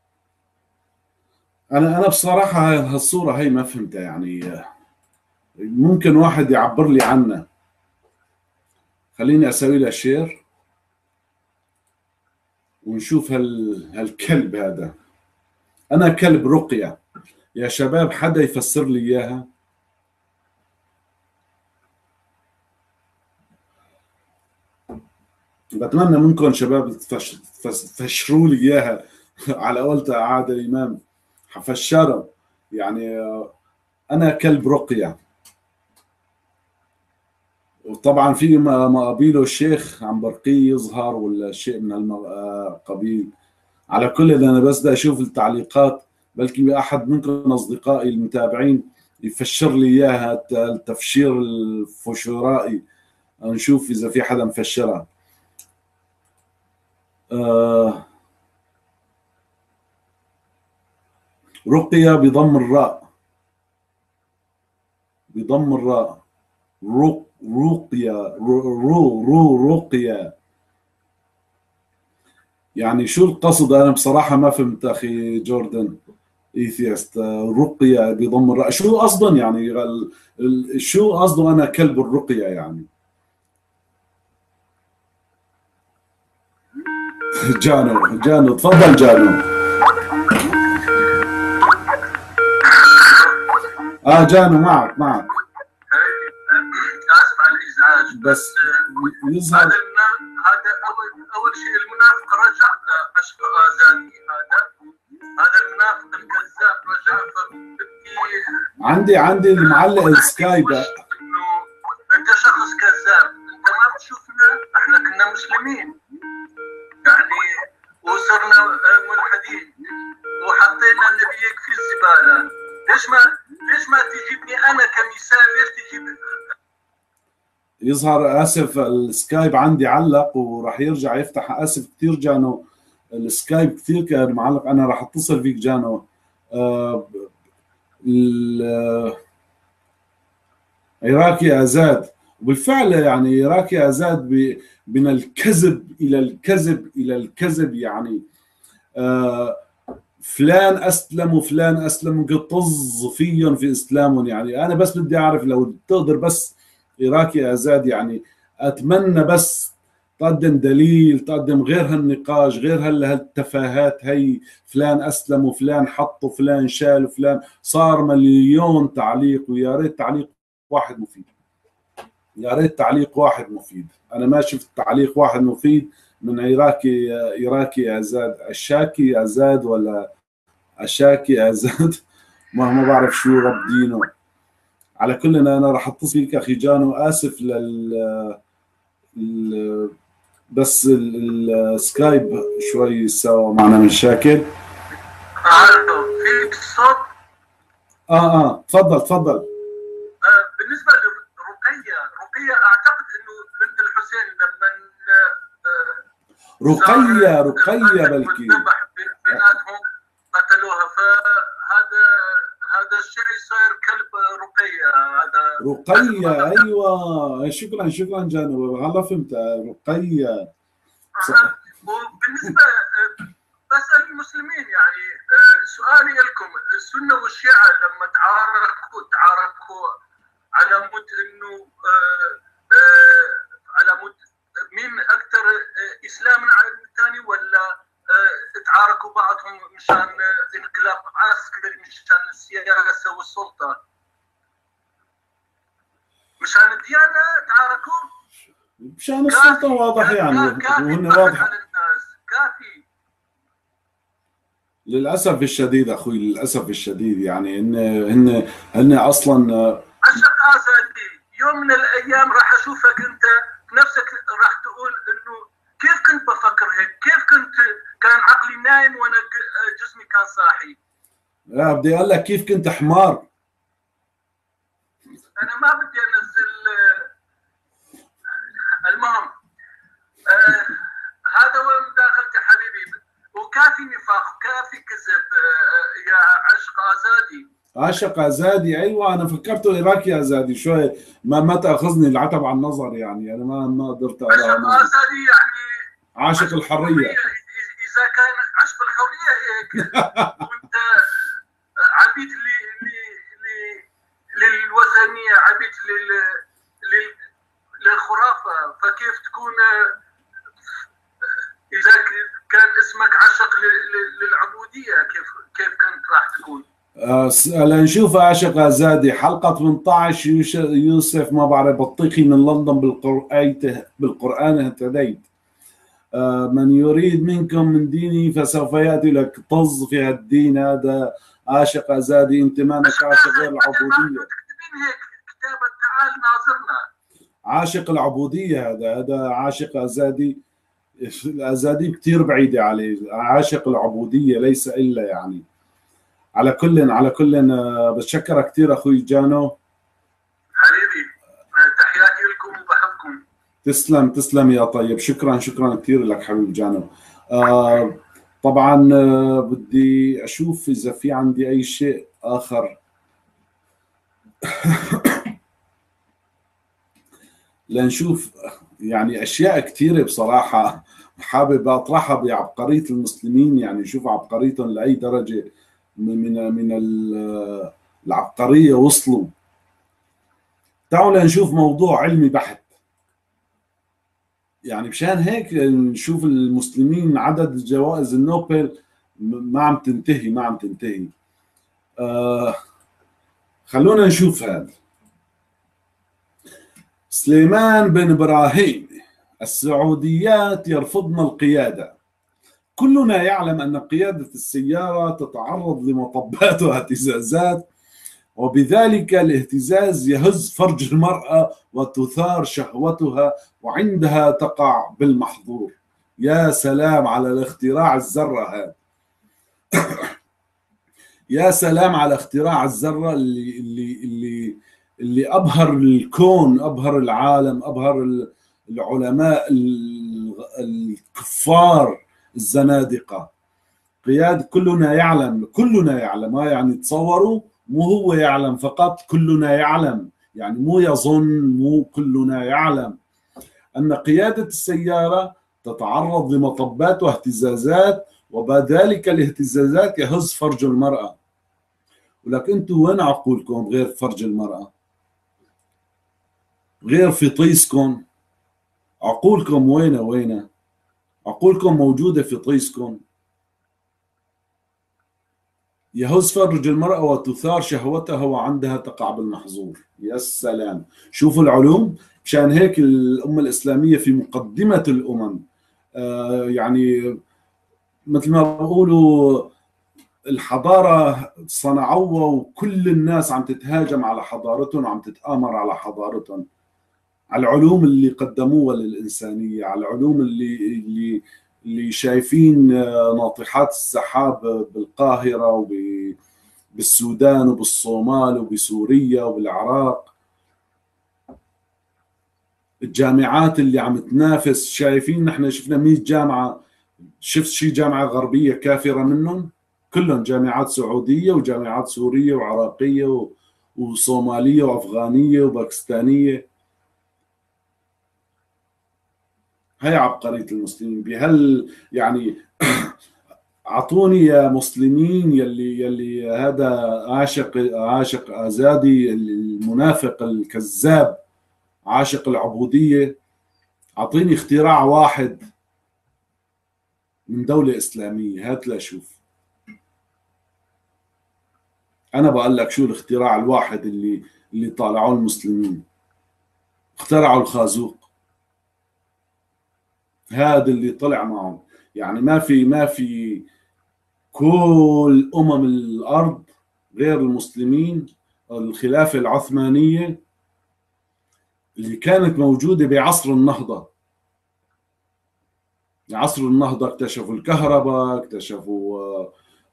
انا بصراحه هالصوره هي ما فهمتها، يعني ممكن واحد يعبر لي عنها. خليني اسوي لها شير ونشوف هالكلب هذا. انا كلب رقية يا شباب، حدا يفسر لي اياها؟ بتمنى منكم شباب تفشروا لي اياها على قولة عادل امام، حفشرها. يعني انا كلب رقية، وطبعا في مقابيله الشيخ عم برقي يظهر، ولا شيء من هالقبيل. على كل انا بس بدي اشوف التعليقات، بلكي احد منكم اصدقائي المتابعين يفشر لي اياها، التفشير الفشورائي، نشوف اذا في حدا مفشرها. رقية بضم الراء، رقية، رقية. يعني شو القصد؟ انا بصراحة ما فهمت اخي جوردن ايثيست. رقية بضم الراء شو قصدا؟ يعني شو قصده انا كلب الرقية يعني؟ جانو تفضل جانو. جانو معك اسف على الازعاج، بس يظهر هذا اول شيء المنافق رجع اشكو اذاني. هذا المنافق الكذاب رجع، فبدي عندي المعلق السكايب. انه انت شخص كذاب، انت ما بتشوفنا احنا كنا مسلمين يعني، وصرنا ملحدين وحطينا نبيك في الزباله. ليش ما تجيبني انا كمثال؟ ليش تجيب؟ يظهر اسف السكايب عندي علق وراح يرجع يفتح. اسف كثير جانو، السكايب كثير كان معلق. انا راح اتصل فيك جانو. عراقي أزاد. وبالفعل يعني عراقي أزاد من الكذب إلى الكذب إلى الكذب، يعني فلان أسلم وفلان أسلم، قطز فيهم في إسلامهم. يعني أنا بس بدي أعرف لو تقدر بس عراقي أزاد، يعني أتمنى بس تقدم دليل، تقدم غير هالنقاش، غير هالتفاهات هي، فلان أسلم وفلان حط وفلان شال وفلان، صار مليون تعليق. ويا ريت تعليق واحد مفيد، يا ريت تعليق واحد مفيد. أنا ما شفت تعليق واحد مفيد من عراقي أزاد، الشاكي أزاد ولا أشاكي أزاد ما بعرف شو رب دينه. على كل أنا راح أتصل بك أخي جانو، آسف بس السكايب شوي سوى معنا مشاكل. في صوت. تفضل. بالنسبه لرقيه اعتقد انه بنت الحسين لما رقيه بلكي بيناتهم قتلوها، هذا الشيء صاير كلب رقيه. ايوه، شكرا جانو، هلا فهمت. رقيه. وبالنسبه بسأل المسلمين، يعني سؤالي لكم، السنه والشيعه لما تعاركوا على مود انه على مود مين اكثر اسلاما على الثاني، ولا تعاركوا بعضهم مشان انقلاب عسكري، مشان السياسه والسلطه، مشان الديانه تعاركوا؟ مشان السلطه واضح، يعني وهن واضح على الناس كافي. للاسف الشديد اخوي، للاسف الشديد، يعني هن اصلا عشق اسدي. يوم من الايام راح اشوفك انت نفسك راح تقول انه كيف كنت بفكر هيك، كيف كان عقلي نايم وانا جسمي كان صاحي. بدي اقول لك كيف كنت حمار. انا ما بدي انزل. المهم هذا هو مداخلتي حبيبي، وكافي نفاق، كافي كذب يا عشق ازادي. عاشق أزادي، ايوه انا فكرته عراقي أزادي شوي، ما تاخذني العتب عن النظر، يعني انا ما قدرت اقرا. عاشق أزادي يعني عاشق الحريه. اذا كان عشق الحريه هيك وانت عبيد للوثنيه، عبيد للخرافه، فكيف تكون اذا كان اسمك عشق للعبوديه، كيف كنت راح تكون؟ لنشوف عاشق أزادي حلقة 18. يوسف ما بعرف بطيخي من لندن بالقرآن اهتديت. من يريد منكم من ديني فسوف يأتي لك. طز في هالدين هذا عاشق أزادي، انت مانك عاشق غير العبودية. تكتبين هيك كتابة تعال ناظرنا. عاشق العبودية هذا عاشق أزادي. الأزادي كثير بعيدة عليه، عاشق العبودية ليس إلا يعني. على كل بتشكرك كثير اخوي جانو حبيبي، تحياتي لكم وبحبكم. تسلم يا طيب، شكرا كثير لك حبيب جانو. طبعا بدي اشوف اذا في عندي اي شيء اخر لنشوف يعني اشياء كثيره بصراحه حابب اطرحها بعبقريه المسلمين، يعني شوف عبقريتهم لاي درجه من العبقريه وصلوا. تعالوا نشوف موضوع علمي بحت، يعني مشان هيك نشوف المسلمين عدد جوائز النوبل ما عم تنتهي. خلونا نشوف هذا. سليمان بن إبراهيم: السعوديات يرفضن القيادة. كلنا يعلم أن قيادة السيارة تتعرض لمطبات واهتزازات، وبذلك الاهتزاز يهز فرج المرأة وتثار شهوتها، وعندها تقع بالمحظور. يا سلام على الاختراع الذرة هذا. يا سلام على اختراع الذرة اللي أبهر الكون، أبهر العالم، أبهر العلماء الكفار الزنادقة. قيادة كلنا يعلم، ما يعني تصوروا، مو هو يعلم فقط، كلنا يعلم يعني مو يظن، مو كلنا يعلم أن قيادة السيارة تتعرض لمطبات واهتزازات، وبعد ذلك الاهتزازات يهز فرج المرأة. ولك أنتم وين عقولكم غير فرج المرأة؟ غير في طيسكم؟ عقولكم وين؟ عقولكم موجودة في طيسكم. يهز فرج المرأة وتثار شهوتها وعندها تقع بالمحظور. يا سلام، شوفوا العلوم. مشان هيك الأمة الإسلامية في مقدمة الأمم، يعني مثل ما بقولوا الحضارة صنعوها، وكل الناس عم تتهاجم على حضارتهم وعم تتآمر على حضارتهم، على العلوم اللي قدموها للإنسانية، على العلوم اللي شايفين ناطحات السحاب بالقاهرة وبالسودان وبالصومال وبسوريا وبالعراق. الجامعات اللي عم تنافس، شايفين نحن شفنا 100 جامعة، شفت شي جامعة غربية كافرة منهم؟ كلهم جامعات سعودية وجامعات سورية وعراقية وصومالية وأفغانية وباكستانية. هي عبقرية المسلمين بهال يعني اعطوني يا مسلمين يلي هذا عاشق آزادي المنافق الكذاب عاشق العبودية، اعطيني اختراع واحد من دولة إسلامية، هات لأشوف. أنا بقول لك شو الاختراع الواحد اللي طالعوه المسلمين. اخترعوا الخازوق، هذا اللي طلع معهم. يعني ما في كل أمم الأرض غير المسلمين. الخلافة العثمانية اللي كانت موجودة بعصر النهضة، عصر النهضة اكتشفوا الكهرباء، اكتشفوا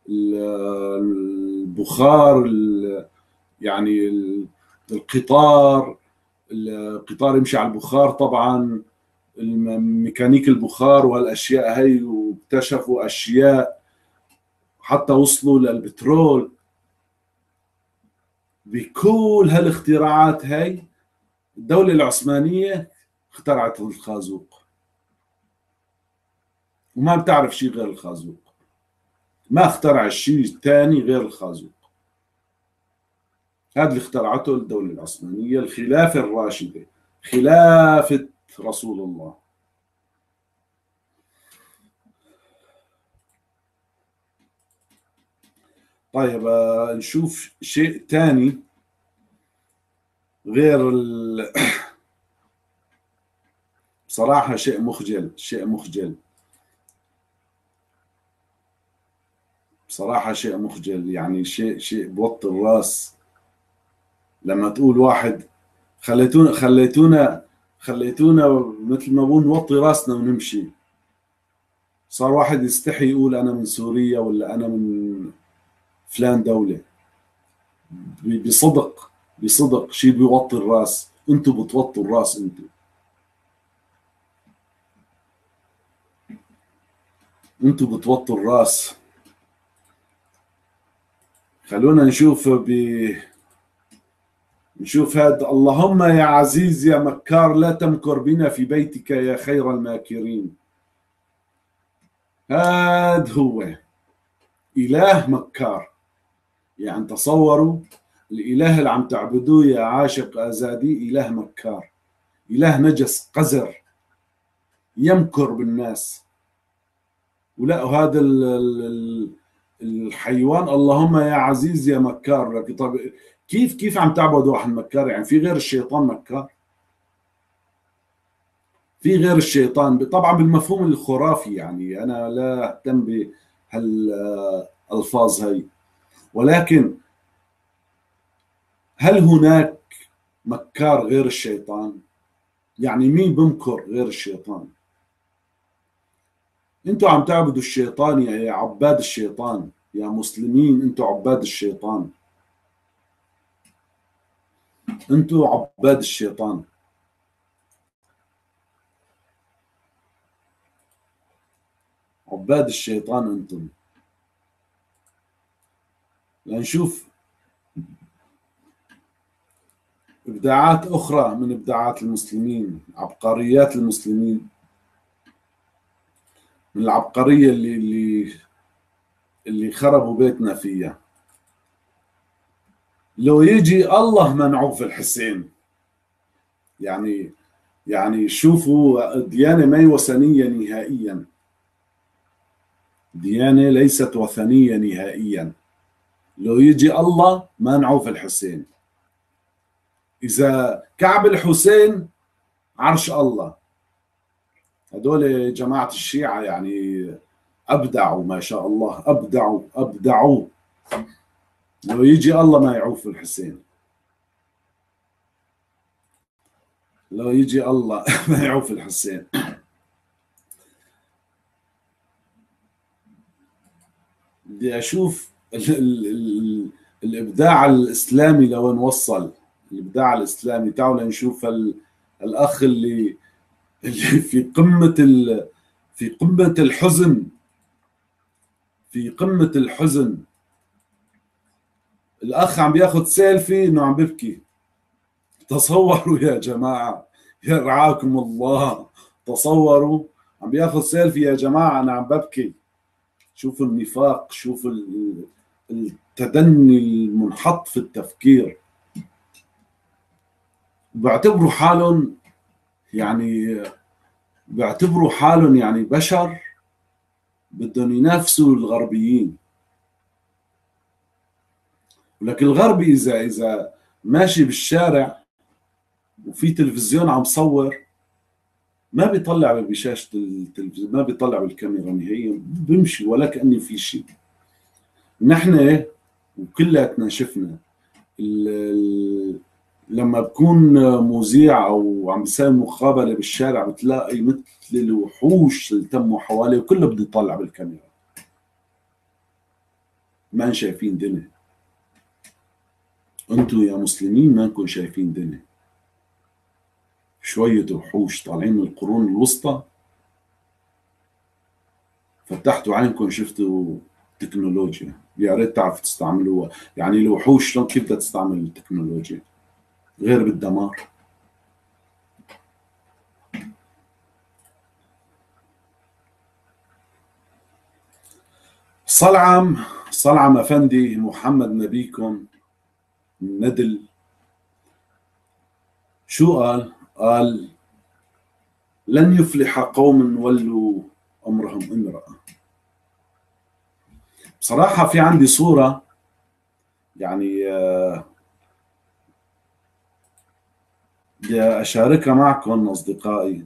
البخار، يعني القطار يمشي على البخار طبعا، ميكانيك البخار وهالاشياء هي، واكتشفوا اشياء حتى وصلوا للبترول. بكل هالاختراعات هي الدولة العثمانية اخترعت الخازوق، وما بتعرف شيء غير الخازوق، ما اخترع الشيء الثاني غير الخازوق. هذا اللي اخترعته الدولة العثمانية، الخلافة الراشدة، خلافة رسول الله. طيب نشوف شيء ثاني غير بصراحة شيء مخجل بصراحة، شيء مخجل، يعني شيء بوطي الراس لما تقول واحد خليتونا مثل ما بقول نوطي راسنا ونمشي. صار واحد يستحي يقول أنا من سوريا ولا أنا من فلان دولة. بصدق شيء بيوطي الراس. انتوا بتوطوا الراس، انتوا بتوطوا الراس. خلونا نشوف هذا. اللهم يا عزيز يا مكار لا تمكر بنا في بيتك يا خير الماكرين. هذا هو إله مكار. يعني تصوروا الإله اللي عم تعبدوه يا عاشق آزادي إله مكار، إله نجس قذر يمكر بالناس. ولا هذا الحيوان اللهم يا عزيز يا مكار. طب كيف عم تعبدوا واحد مكار؟ يعني في غير الشيطان مكار؟ في غير الشيطان طبعا بالمفهوم الخرافي، يعني أنا لا أهتم بهالألفاظ هي، ولكن هل هناك مكار غير الشيطان؟ يعني مين بمكر غير الشيطان؟ انتوا عم تعبدوا الشيطان يا عباد الشيطان، يا مسلمين انتوا عباد الشيطان، انتوا عباد الشيطان. عباد الشيطان انتم. لنشوف إبداعات أخرى من إبداعات المسلمين، عبقريات المسلمين، من العبقرية اللي خربوا بيتنا فيها. لو يجي الله منعوه في الحسين، يعني شوفوا، الديانة ما هي وثنية نهائيا، ديانة ليست وثنية نهائيا. لو يجي الله منعوه في الحسين. إذا كعب الحسين عرش الله. هدول جماعة الشيعة يعني أبدعوا ما شاء الله، أبدعوا. لو يجي الله ما يعوف الحسين، لو يجي الله ما يعوف الحسين. بدي أشوف الإبداع الإسلامي لوين وصل. الإبداع الإسلامي، تعالوا لنشوف الأخ اللي في قمة الحزن، في قمة الحزن. الأخ عم بياخذ سيلفي إنه عم ببكي. تصوروا يا جماعة، يرعاكم الله، تصوروا عم بياخذ سيلفي يا جماعة أنا عم ببكي. شوفوا النفاق، شوفوا التدني المنحط في التفكير. بيعتبروا حالهم يعني بشر بدهم ينافسوا الغربيين. ولكن الغربي إذا ماشي بالشارع وفي تلفزيون عم صور، ما بيطلع بشاشة التلفزيون، ما بيطلع بالكاميرا نهائيا، بيمشي ولا كأني في شيء. نحن وكلاتنا شفنا لما بكون مذيع او عم بيساوي مقابله بالشارع، بتلاقي مثل الوحوش اللي تموا حواليه وكله بده يطلع بالكاميرا. ما شايفين دنيا. انتم يا مسلمين ما انكم شايفين دنيا. شويه وحوش طالعين من القرون الوسطى، فتحتوا عينكم شفتوا تكنولوجيا. يا ريت تعرفوا تستعملوها. يعني الوحوش شلون كيف بدها تستعمل التكنولوجيا غير بالدمار؟ صلعم أفندي محمد نبيكم ندل شو قال؟ قال لن يفلح قوم ولوا أمرهم امرأة. بصراحة في عندي صورة يعني بدي أشاركها معكم أصدقائي.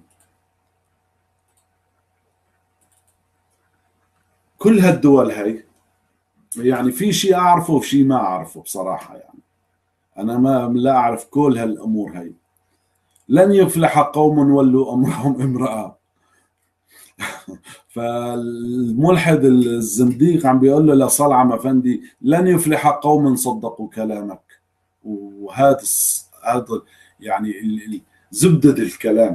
كل هالدول هاي يعني في شيء أعرفه وفي شيء ما أعرفه بصراحة. يعني أنا لا أعرف كل هالأمور هاي. لن يفلح قوم ولوا أمرهم امرأة. فالملحد الزنديق عم بيقول له لصلعم أفندي لن يفلح قوم صدقوا كلامك. وهذا يعني زبدة الكلام.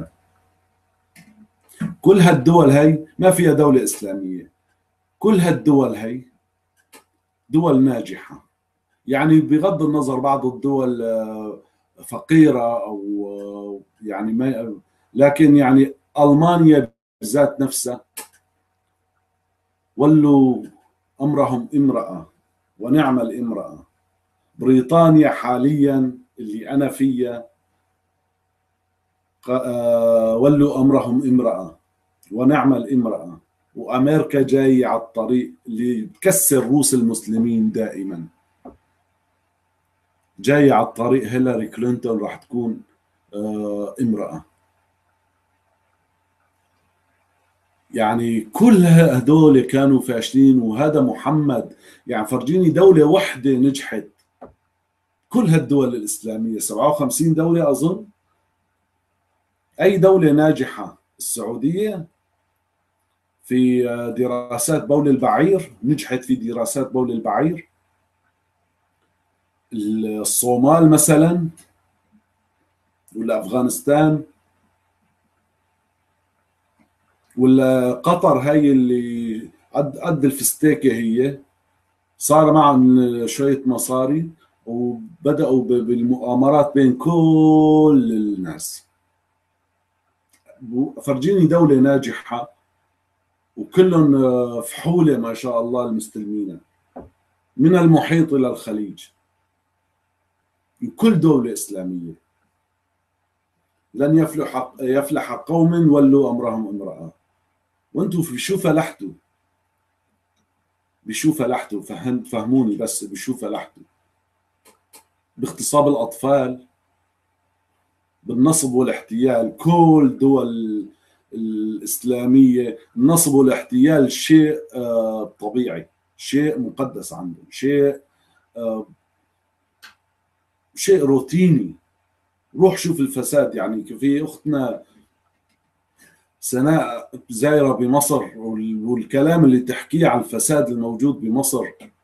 كل هالدول هاي ما فيها دولة إسلامية. كل هالدول هاي دول ناجحة. يعني بغض النظر بعض الدول فقيرة أو يعني ما، لكن يعني ألمانيا بذات نفسها ولوا أمرهم امرأة ونعم الامرأة. بريطانيا حاليا اللي أنا فيها ولوا أمرهم امرأة ونعم الامرأة. وأمريكا جاي على الطريق اللي بكسر روس المسلمين دائما، جاي على الطريق. هيلاري كلينتون راح تكون امرأة. يعني كل هدول كانوا فاشلين، وهذا محمد يعني فرجيني دولة وحدة نجحت. كل هالدول الإسلامية 57 دولة أظن. أي دولة ناجحة؟ السعودية في دراسات بول البعير، نجحت في دراسات بول البعير. الصومال مثلا، ولا أفغانستان، ولا قطر هاي اللي قد الفستيكة، هي صار معهم شوية مصاري وبدأوا بالمؤامرات بين كل الناس. فرجيني دولة ناجحة وكلهم فحولة ما شاء الله المستلمين من المحيط إلى الخليج، كل دولة إسلامية. لن يفلح قوم ولوا أمرهم امرأة. وانتم بشو فلحتوا؟ بشو فلحتوا؟ فهموني بس، بشو فلحتوا؟ باغتصاب الأطفال، بالنصب والاحتيال. كل دول الإسلامية النصب والاحتيال شيء طبيعي، شيء مقدس عندهم، شيء روتيني. روح شوف الفساد. يعني في أختنا سناء زايرة بمصر، والكلام اللي تحكيه عن الفساد الموجود بمصر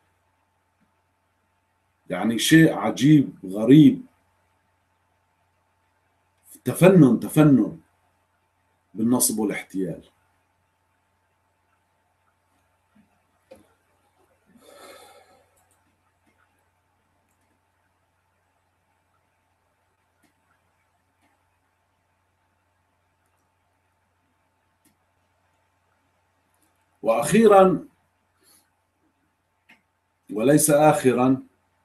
يعني شيء عجيب غريب. تفنن بالنصب والاحتيال. وأخيرا وليس آخرا،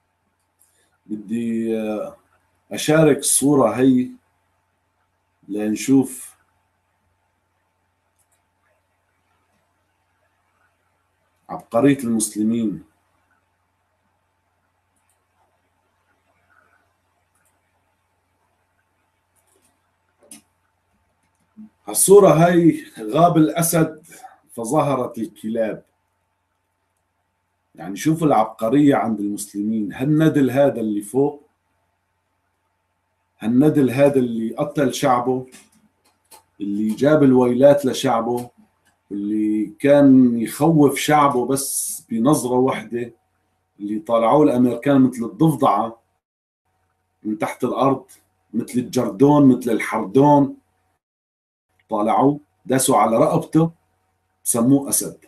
بدي أشارك الصورة هي لنشوف عبقرية المسلمين. الصورة هي غاب الأسد فظهرت الكلاب. يعني شوف العبقرية عند المسلمين. هالندل هذا اللي فوق، هالندل هذا اللي قتل شعبه، اللي جاب الويلات لشعبه، اللي كان يخوف شعبه بس بنظرة واحدة، اللي طالعوه الأمريكان مثل الضفدعة من تحت الأرض، مثل الجردون، مثل الحردون، طالعوه داسوا على رقبته سموه أسد.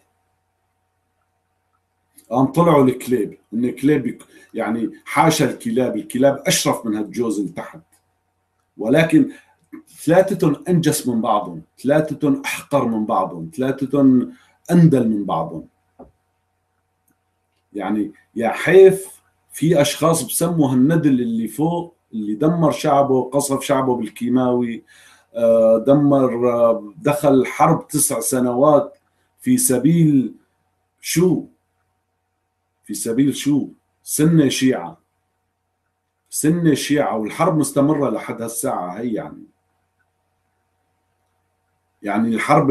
قام طلعوا الكلاب. إن الكلاب يعني حاشا الكلاب أشرف من هالجوز اللي تحت، ولكن ثلاثتهم أنجس من بعضهم، ثلاثتهم أحقر من بعضهم، ثلاثتهم أندل من بعضهم. يعني يا حيف في أشخاص بسموا هالندل اللي فوق، اللي دمر شعبه، قصف شعبه بالكيماوي، دمر، دخل حرب 9 سنوات في سبيل شو؟ في سبيل شو؟ سنة شيعة، والحرب مستمرة لحد هالساعة هي. يعني الحرب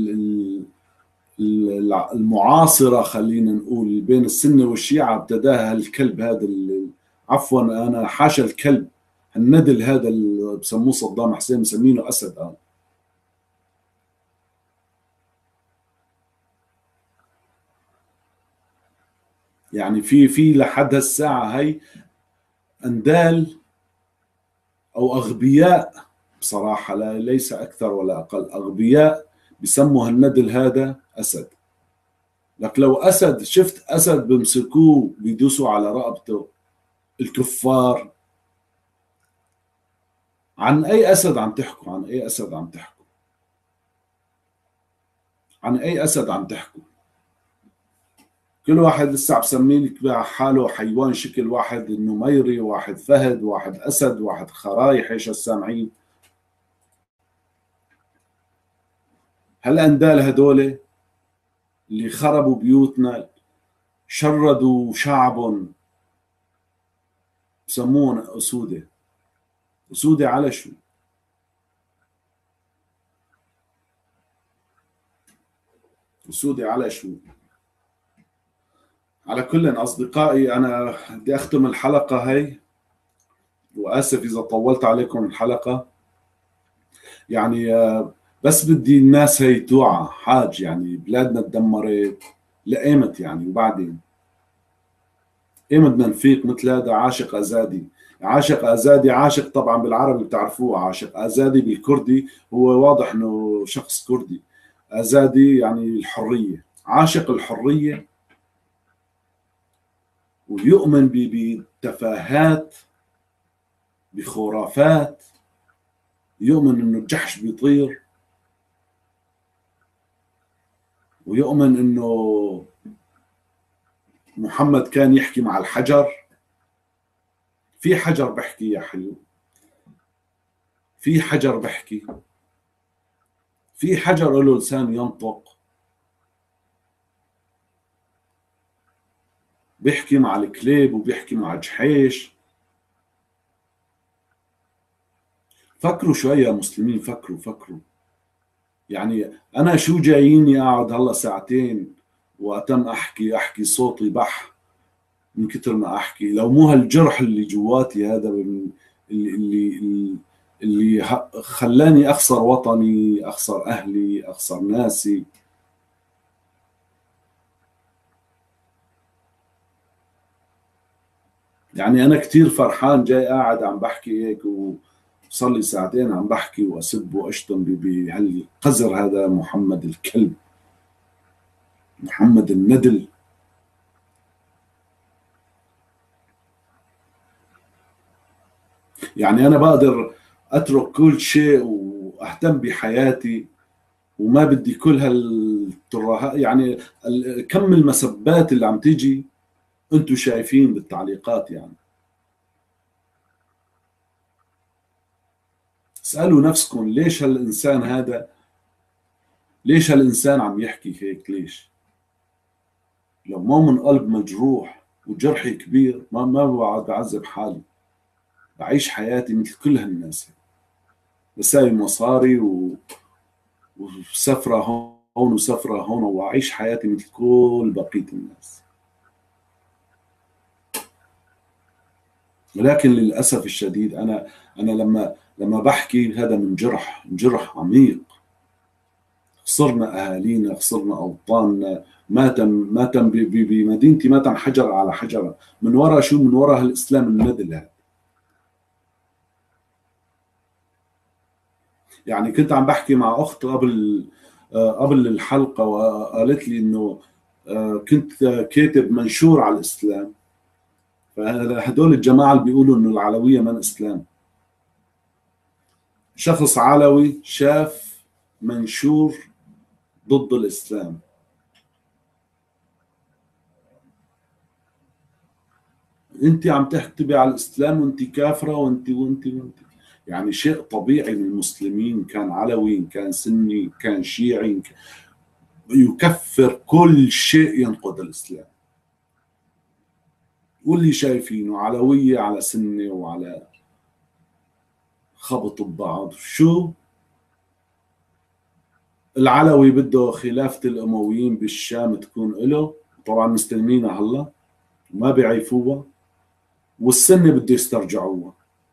المعاصرة خلينا نقول بين السنة والشيعة ابتداها هالكلب هذا عفوا أنا حاشا الكلب، الندل هذا اللي بسموه صدام حسين مسمينه أسد. يعني في لحد هالساعة هي أندال أو أغبياء بصراحة، ليس أكثر ولا أقل، أغبياء بسموا هالندل هذا أسد. لك لو أسد، شفت أسد بمسكوه بيدوسوا على رقبته الكفار. عن أي أسد عم تحكوا؟ عن أي أسد عم تحكوا؟ عن أي أسد عم تحكوا؟ كل واحد لسه عم بسمي لك حاله حيوان شكل واحد، النميري، واحد فهد، واحد أسد، واحد خرايح. ايش السامعين؟ هالأندال هدول اللي خربوا بيوتنا، شردوا شعب، بسمون أسودة. أسودة على شو؟ أسودة على شو؟ على كل أصدقائي، أنا بدي أختم الحلقة هي، وآسف إذا طولت عليكم الحلقة. يعني بس بدي الناس هي توعى حاج. يعني بلادنا تدمرت لقيمت يعني، وبعدين ايه بدنا نفيق مثل هذا عاشق أزادي؟ عاشق أزادي، عاشق طبعا بالعربي بتعرفوه، عاشق أزادي بالكردي هو واضح انه شخص كردي. أزادي يعني الحرية، عاشق الحرية، ويؤمن بتفاهات، بخرافات، يؤمن انه الجحش بيطير، ويؤمن انه محمد كان يحكي مع الحجر. في حجر بحكي يا حلو، في حجر بحكي، في حجر له لسان ينطق، بيحكي مع الكليب وبيحكي مع جحيش. فكروا شوي يا مسلمين، فكروا. يعني أنا شو جاييني أقعد هلا ساعتين وأتم أحكي صوتي بح من كتر ما أحكي، لو مو هالجرح اللي جواتي هذا اللي خلاني أخسر وطني، أخسر أهلي، أخسر ناسي. يعني أنا كتير فرحان جاي قاعد عم بحكي هيك، وصار لي ساعتين عم بحكي وأسب وأشتم بهالقذر هذا، محمد الكلب، محمد الندل. يعني أنا بقدر أترك كل شيء وأهتم بحياتي، وما بدي كل هالترهات. يعني كم المسبات اللي عم تيجي أنتم شايفين بالتعليقات. يعني اسألوا نفسكم، ليش هالإنسان هذا، ليش هالإنسان عم يحكي هيك؟ ليش؟ لو ما من قلب مجروح وجرحي كبير ما بقعد بعذب حالي، بعيش حياتي مثل كل هالناس، بساوي مصاري وسفرة هون وسفرة هون، وأعيش حياتي مثل كل بقية الناس. ولكن للأسف الشديد أنا لما بحكي هذا من جرح عميق. خسرنا أهالينا، خسرنا أوطاننا، ماتم بمدينتي، ماتم حجر على حجر. من وراء شو؟ من وراء هالإسلام الندل هذا. يعني كنت عم بحكي مع أخت قبل الحلقة، وقالت لي إنه كنت كاتب منشور على الإسلام. فهدول الجماعة اللي بيقولوا إنه العلوية من إسلام، شخص علوي شاف منشور ضد الإسلام، انت عم تكتبي على الإسلام وانت كافرة وانت. يعني شيء طبيعي من المسلمين، كان علوي، كان سني، كان شيعي، يكفر كل شيء ينقض الإسلام. واللي شايفينه علوية على سنة وعلى خبط ببعض. شو العلوي بده خلافة الأمويين بالشام تكون له، طبعا مستلمينها هلا ما بيعيفوها، والسنة بده يسترجعوها.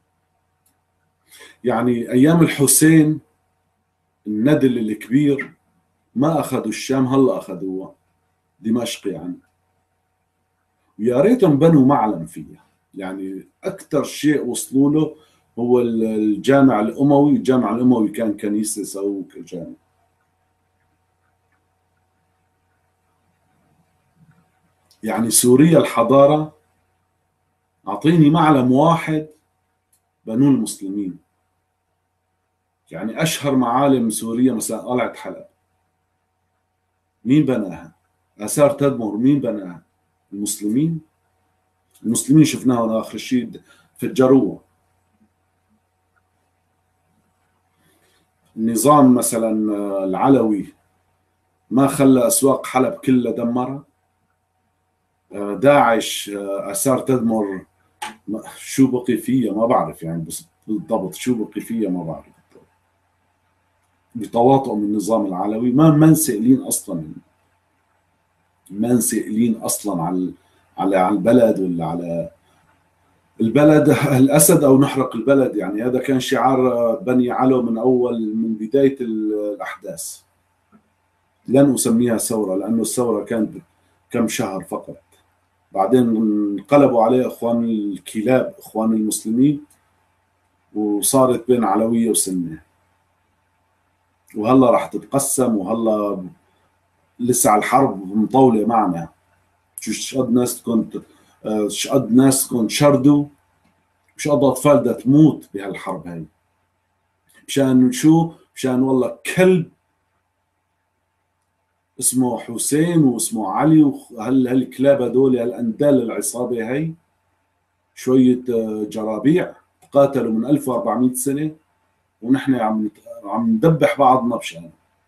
يعني أيام الحسين الندل الكبير ما أخذوا الشام، هلا أخذوها دمشق. يعني ويا ريتهم بنوا معلم فيها. يعني أكثر شيء وصلوا له هو الجامع الأموي. الجامع الأموي كان كنيسة، سووا كجامع. يعني سوريا الحضارة، أعطيني معلم واحد بنوه المسلمين. يعني أشهر معالم سوريا مثلا قلعة حلب، مين بناها؟ آثار تدمر، مين بناها؟ المسلمين. المسلمين شفناهم آخر شيء فجروها. النظام مثلا العلوي ما خلى أسواق حلب كلها دمرها. داعش آثار تدمر، شو بقي فيها ما بعرف. يعني بس بالضبط شو بقي فيها ما بعرف. بتواطؤ من النظام العلوي، ما نسألين اصلا، ما نسألين اصلا على البلد، ولا على البلد الاسد او نحرق البلد. يعني هذا كان شعار بني علو من بدايه الاحداث. لن اسميها ثوره لانه الثوره كانت كم شهر فقط، بعدين انقلبوا عليه اخوان الكلاب، اخوان المسلمين، وصارت بين علويه وسنه، وهلا راح تتقسم، وهلا لسه على الحرب مطولة معنا. شو قد ناس كنت شقد ناسكم شردوا، شقد اطفال بدها تموت بهالحرب هاي، مشان شو؟ مشان والله كلب اسمه حسين واسمه علي هالكلاب هدول هالاندال العصابه هاي شويه جرابيع تقاتلوا من 1400 سنه، ونحن عم ندبح بعضنا بشان.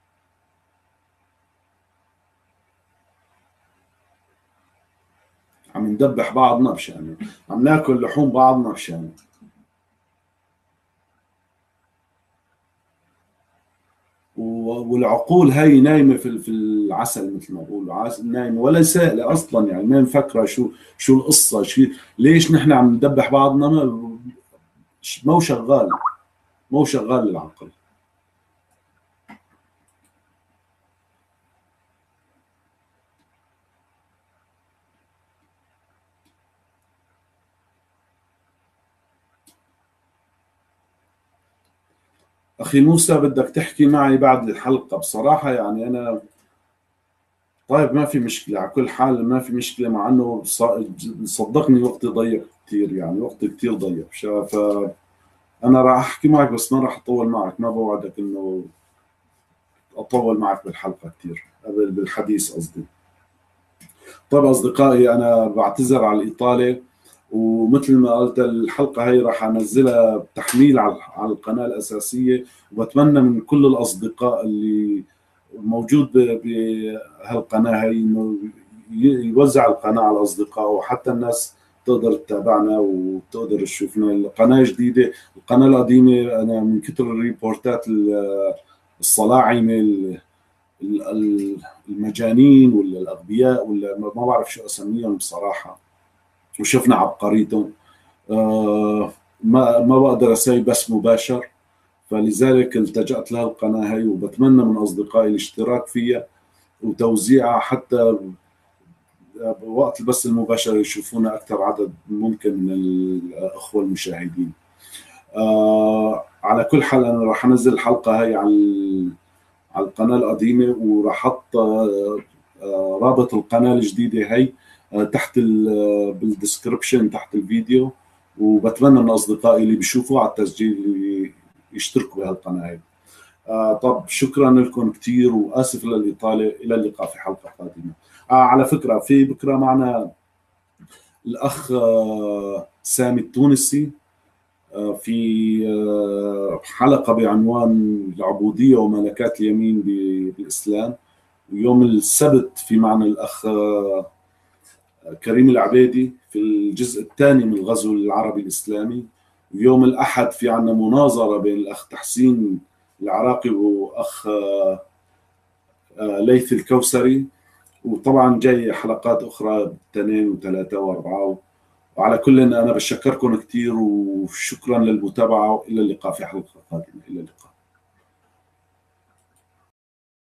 عم ندبح بعضنا بشان، عم ناكل لحوم بعضنا بشان. والعقول هاي نايمه في العسل مثل ما بقولوا، نايمه ولا سائله اصلا، يعني ما مفكره شو القصه، ليش نحن عم ندبح بعضنا؟ مو شغال، مو شغال العقل. أخي موسى بدك تحكي معي بعد الحلقة بصراحة، يعني أنا طيب ما في مشكلة، على كل حال ما في مشكلة، مع أنه صدقني وقتي ضيق كثير، يعني وقتي كثير ضيق، فأنا راح أحكي معك بس ما راح أطول معك، ما بوعدك إنه أطول معك بالحلقة كثير، بالحديث قصدي. طيب أصدقائي أنا بعتذر على الإطالة، ومثل ما قلت الحلقة هي راح أنزلها تحميل على القناة الأساسية، وبتمنى من كل الأصدقاء اللي موجود بهالقناة هي إنه يوزع القناة على أصدقائه، وحتى الناس تقدر تتابعنا وتقدر تشوفنا. القناة جديدة، القناة القديمة أنا من كثر الريبورتات الصلاعمة المجانين ولا الأغبياء ولا ما بعرف شو أسميهم بصراحة، وشفنا عبقريتهم، ما بقدر اسوي بث مباشر، فلذلك التجأت لها القناة هي، وبتمنى من أصدقائي الاشتراك فيها وتوزيعها حتى بوقت البث المباشر يشوفونا أكثر عدد ممكن من الأخوة المشاهدين. على كل حال أنا راح أنزل الحلقة هي على القناة القديمة، وراح أحط رابط القناة الجديدة هي تحت بالدسكربشن تحت الفيديو، وبتمنى من اصدقائي اللي بيشوفوا على التسجيل يشتركوا بهالقناه هي. طب شكرا لكم كثير، واسف للاطاله، الى اللقاء في حلقه قادمه. على فكره في بكره معنا الاخ سامي التونسي في حلقه بعنوان العبوديه وملكات اليمين بالاسلام، ويوم السبت في معنا الاخ كريم العبيدي في الجزء الثاني من الغزو العربي الإسلامي، ويوم الأحد في عنا مناظرة بين الأخ تحسين العراقي وأخ ليث الكوثري، وطبعا جاي حلقات أخرى اثنين وثلاثة وأربعة. وعلى كل أنا بشكركم كثير، وشكرا للمتابعة، وإلى اللقاء في حلقة قادمة. إلى اللقاء.